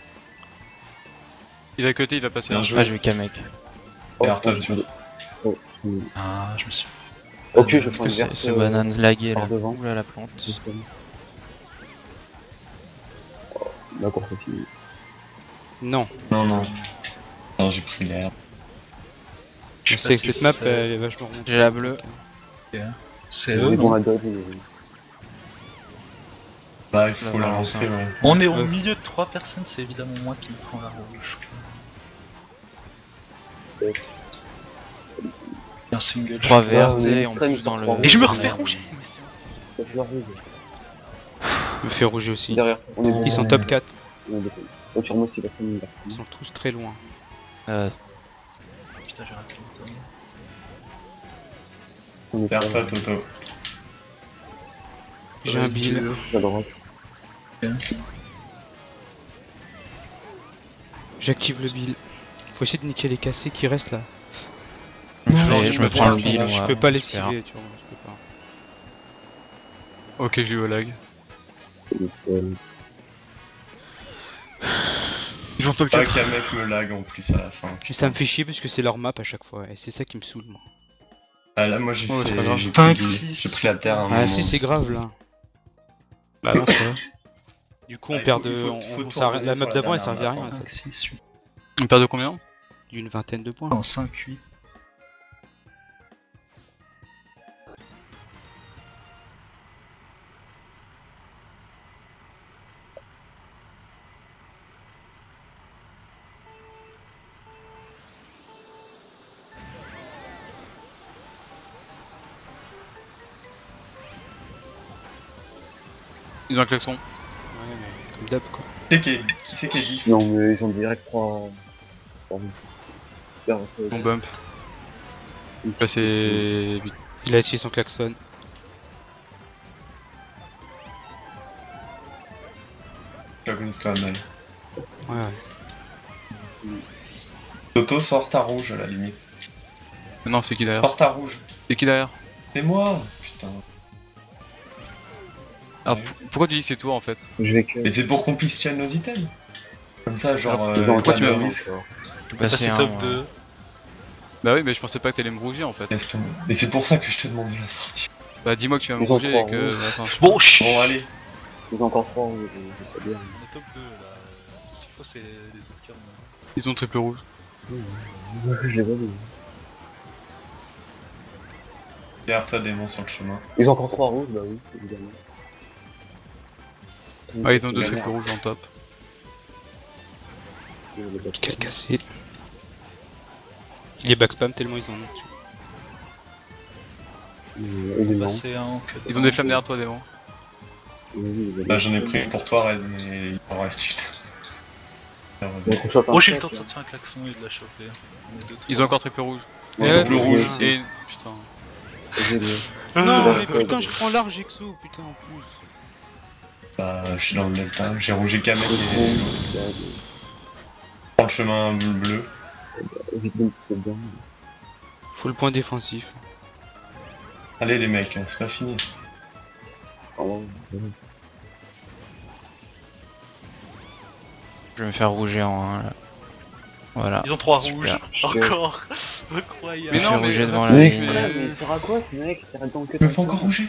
Speaker 3: Il va côté, il va passer.
Speaker 5: Bien
Speaker 3: là.
Speaker 5: joué.
Speaker 2: Ah, je vais Kamek.
Speaker 5: Et Arton, tu vois.
Speaker 6: Oh,
Speaker 4: Ah, je me suis.
Speaker 6: ok, je prends une verte.
Speaker 2: Ce banane lagué là.
Speaker 6: par devant.
Speaker 2: Oula la plante.
Speaker 6: La course est finie.
Speaker 1: Non,
Speaker 5: Non, non. Non, j'ai pris l'air.
Speaker 1: je sais que cette map elle est vachement ronde.
Speaker 2: J'ai la bleue.
Speaker 4: C'est
Speaker 6: Ils
Speaker 4: eux,
Speaker 6: vont
Speaker 4: non
Speaker 6: à dodge.
Speaker 5: Bah, il faut
Speaker 2: Là,
Speaker 5: la
Speaker 2: voilà,
Speaker 5: lancer,
Speaker 2: ça.
Speaker 5: ouais.
Speaker 4: On est au milieu de 3 personnes, c'est évidemment moi qui prends la rouge. Un single.
Speaker 2: 3
Speaker 6: on
Speaker 2: vertes
Speaker 6: est
Speaker 2: et en
Speaker 6: extrême
Speaker 2: plus dans le.
Speaker 6: sur trois.
Speaker 4: Et je me refais rouger mais c'est-
Speaker 6: Je leur rouge.
Speaker 1: Je me fais rouger aussi.
Speaker 6: Derrière. On est
Speaker 1: Ils sont top 4,
Speaker 6: On est deux. Oh, sur moi aussi, il va prendre une verte.
Speaker 1: ils sont tous très loin.
Speaker 4: Putain, j'ai raté le temps.
Speaker 6: On est
Speaker 5: Vers toi, Toto.
Speaker 1: J'ai un bill.
Speaker 6: à droite.
Speaker 1: J'active le bill. Faut essayer de niquer les cassés qui restent là.
Speaker 2: Et je me prends le bill,
Speaker 1: Je
Speaker 2: moi.
Speaker 1: peux pas les
Speaker 2: Super.
Speaker 1: ciler, tu vois. Je peux pas.
Speaker 3: Ok, j'ai eu au lag. Ils ont top
Speaker 5: Pas
Speaker 3: 4.
Speaker 5: qu'un mec me lag en plus à la fin.
Speaker 1: Mais ça me fait chier parce que c'est leur map à chaque fois et c'est ça qui me saoule moi.
Speaker 5: Ah là, moi j'ai
Speaker 3: Oh, c'est pas
Speaker 5: fait.
Speaker 3: grave.
Speaker 5: J'ai
Speaker 4: 5,
Speaker 5: pris,
Speaker 4: 6.
Speaker 5: j'ai pris la terre à un
Speaker 1: Ah
Speaker 5: moment.
Speaker 1: si c'est grave là.
Speaker 3: Bah non, c'est vrai.
Speaker 1: Du coup,
Speaker 5: Ah,
Speaker 1: on
Speaker 5: il
Speaker 1: perd
Speaker 5: faut-
Speaker 1: de.
Speaker 5: il faut-
Speaker 1: on-
Speaker 5: faut
Speaker 1: on
Speaker 5: tout
Speaker 1: s'arrête-
Speaker 5: redonner
Speaker 1: la
Speaker 5: sur
Speaker 1: map
Speaker 5: la
Speaker 1: d'avant, elle
Speaker 5: dernière
Speaker 1: servait à
Speaker 5: map,
Speaker 1: rien.
Speaker 4: 5, 6, 8.
Speaker 3: On perd de combien?
Speaker 1: D'une vingtaine de points.
Speaker 4: En 5, 8.
Speaker 3: Ils ont un klaxon.
Speaker 1: Ouais, mais comme d'hab, quoi.
Speaker 5: Qui c'est qui est 10?
Speaker 6: Non, mais ils ont direct 3. Pardon.
Speaker 3: On bump. Là c'est...
Speaker 1: Il a utilisé son klaxon.
Speaker 5: Toi mal.
Speaker 1: Ouais, ouais.
Speaker 5: Toto, sort ta rouge à la limite.
Speaker 3: Mais non, c'est qui derrière?
Speaker 5: Sort ta rouge.
Speaker 3: C'est qui derrière?
Speaker 5: C'est moi. Putain.
Speaker 3: Ah, pourquoi tu dis que c'est toi en fait?
Speaker 6: Je vais que.
Speaker 5: Mais c'est pour qu'on puisse tienne nos items. Comme ça, genre.
Speaker 6: Ils ont
Speaker 3: pourquoi
Speaker 6: un
Speaker 3: tu m'as
Speaker 6: caméra,
Speaker 5: risque.
Speaker 6: encore.
Speaker 2: Bah, c'est
Speaker 8: top
Speaker 2: un,
Speaker 8: 2.
Speaker 3: Bah oui, mais je pensais pas que t'allais me rouger en fait.
Speaker 5: Laisse tomber. Mais c'est pour ça que je te demande de la sortie.
Speaker 3: Bah dis-moi que tu vas me
Speaker 6: Ils ont
Speaker 3: rouger et
Speaker 6: trois
Speaker 3: que...
Speaker 6: rouges.
Speaker 3: Attends, je-
Speaker 8: Bon, chut.
Speaker 5: Bon, allez.
Speaker 6: Ils ont encore 3, je sais bien.
Speaker 8: On est top 2 là. Ce qu'il faut, c'est les autres cartes.
Speaker 3: Ils ont triple rouge.
Speaker 6: Je l'ai pas vu.
Speaker 5: Derrière toi, démon sur le chemin.
Speaker 6: Ils ont encore 3 rouges, bah oui, évidemment.
Speaker 3: Ah, ils ont deux
Speaker 6: La
Speaker 3: triple
Speaker 6: merde.
Speaker 3: rouges en top.
Speaker 1: Quel cassé. Il est backspam tellement ils en ont.
Speaker 6: Évidemment.
Speaker 8: Passer un que
Speaker 3: Ils ont des flammes derrière toi, démon.
Speaker 5: Bah, j'en ai pris pour toi, Red, mais il en reste une.
Speaker 6: Donc on chope un
Speaker 8: Oh, j'ai le
Speaker 6: sac,
Speaker 8: temps de
Speaker 6: là.
Speaker 8: sortir un klaxon et de la choper. On est deux,
Speaker 3: Ils
Speaker 8: trois.
Speaker 3: ont encore triple rouge.
Speaker 1: Ouais,
Speaker 5: double rouge.
Speaker 3: Et... Putain.
Speaker 6: J'ai le-
Speaker 1: Non,
Speaker 6: Ouais,
Speaker 1: mais
Speaker 6: ouais,
Speaker 1: putain,
Speaker 6: ouais.
Speaker 1: je prends large Exo, putain, en plus.
Speaker 5: Bah, je suis dans le delta. J'ai rougé Kamek
Speaker 6: le
Speaker 5: et
Speaker 6: gros, là,
Speaker 5: prends le chemin bleu.
Speaker 6: évite de me pousser dedans.
Speaker 1: Faut le point défensif.
Speaker 5: Allez, les mecs, hein, c'est pas fini.
Speaker 6: Pardon.
Speaker 2: Je vais me faire rouger en 1 là. Voilà.
Speaker 8: Ils ont 3
Speaker 2: Super.
Speaker 8: rouges. Encore. Incroyable.
Speaker 3: Mais non,
Speaker 2: fait
Speaker 3: mais...
Speaker 2: rouger devant la
Speaker 6: Mais
Speaker 2: ligne.
Speaker 6: mais sert à quoi ce mec? Il s'arrête dans le que
Speaker 5: Tu me fais encore rouger?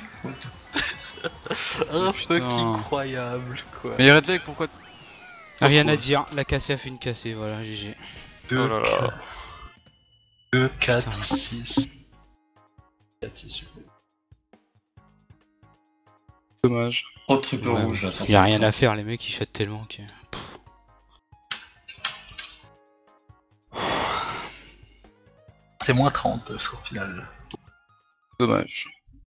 Speaker 8: Un
Speaker 3: Putain.
Speaker 8: fucking incroyable quoi.
Speaker 3: Mais Red Leg, pourquoi...
Speaker 1: Rien à dire, la cassée a fait une cassée, voilà, GG.
Speaker 8: 2,
Speaker 4: 2, 4, 6. 4, 6, 8.
Speaker 3: Dommage.
Speaker 5: Trop de triple
Speaker 1: Ouais,
Speaker 5: rouge là sur
Speaker 1: Y a
Speaker 5: cette
Speaker 1: rien à
Speaker 5: carte.
Speaker 1: faire, les mecs ils chattent tellement que.
Speaker 4: C'est moins 30 au final.
Speaker 3: Dommage.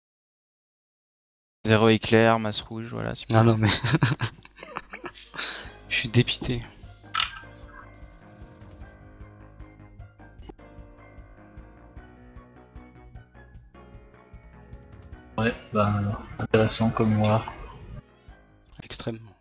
Speaker 2: 0 éclair, masse rouge, voilà. super.
Speaker 1: Non, non, mais. Je suis dépité.
Speaker 4: Ouais, bah intéressant comme moi.
Speaker 1: Extrêmement.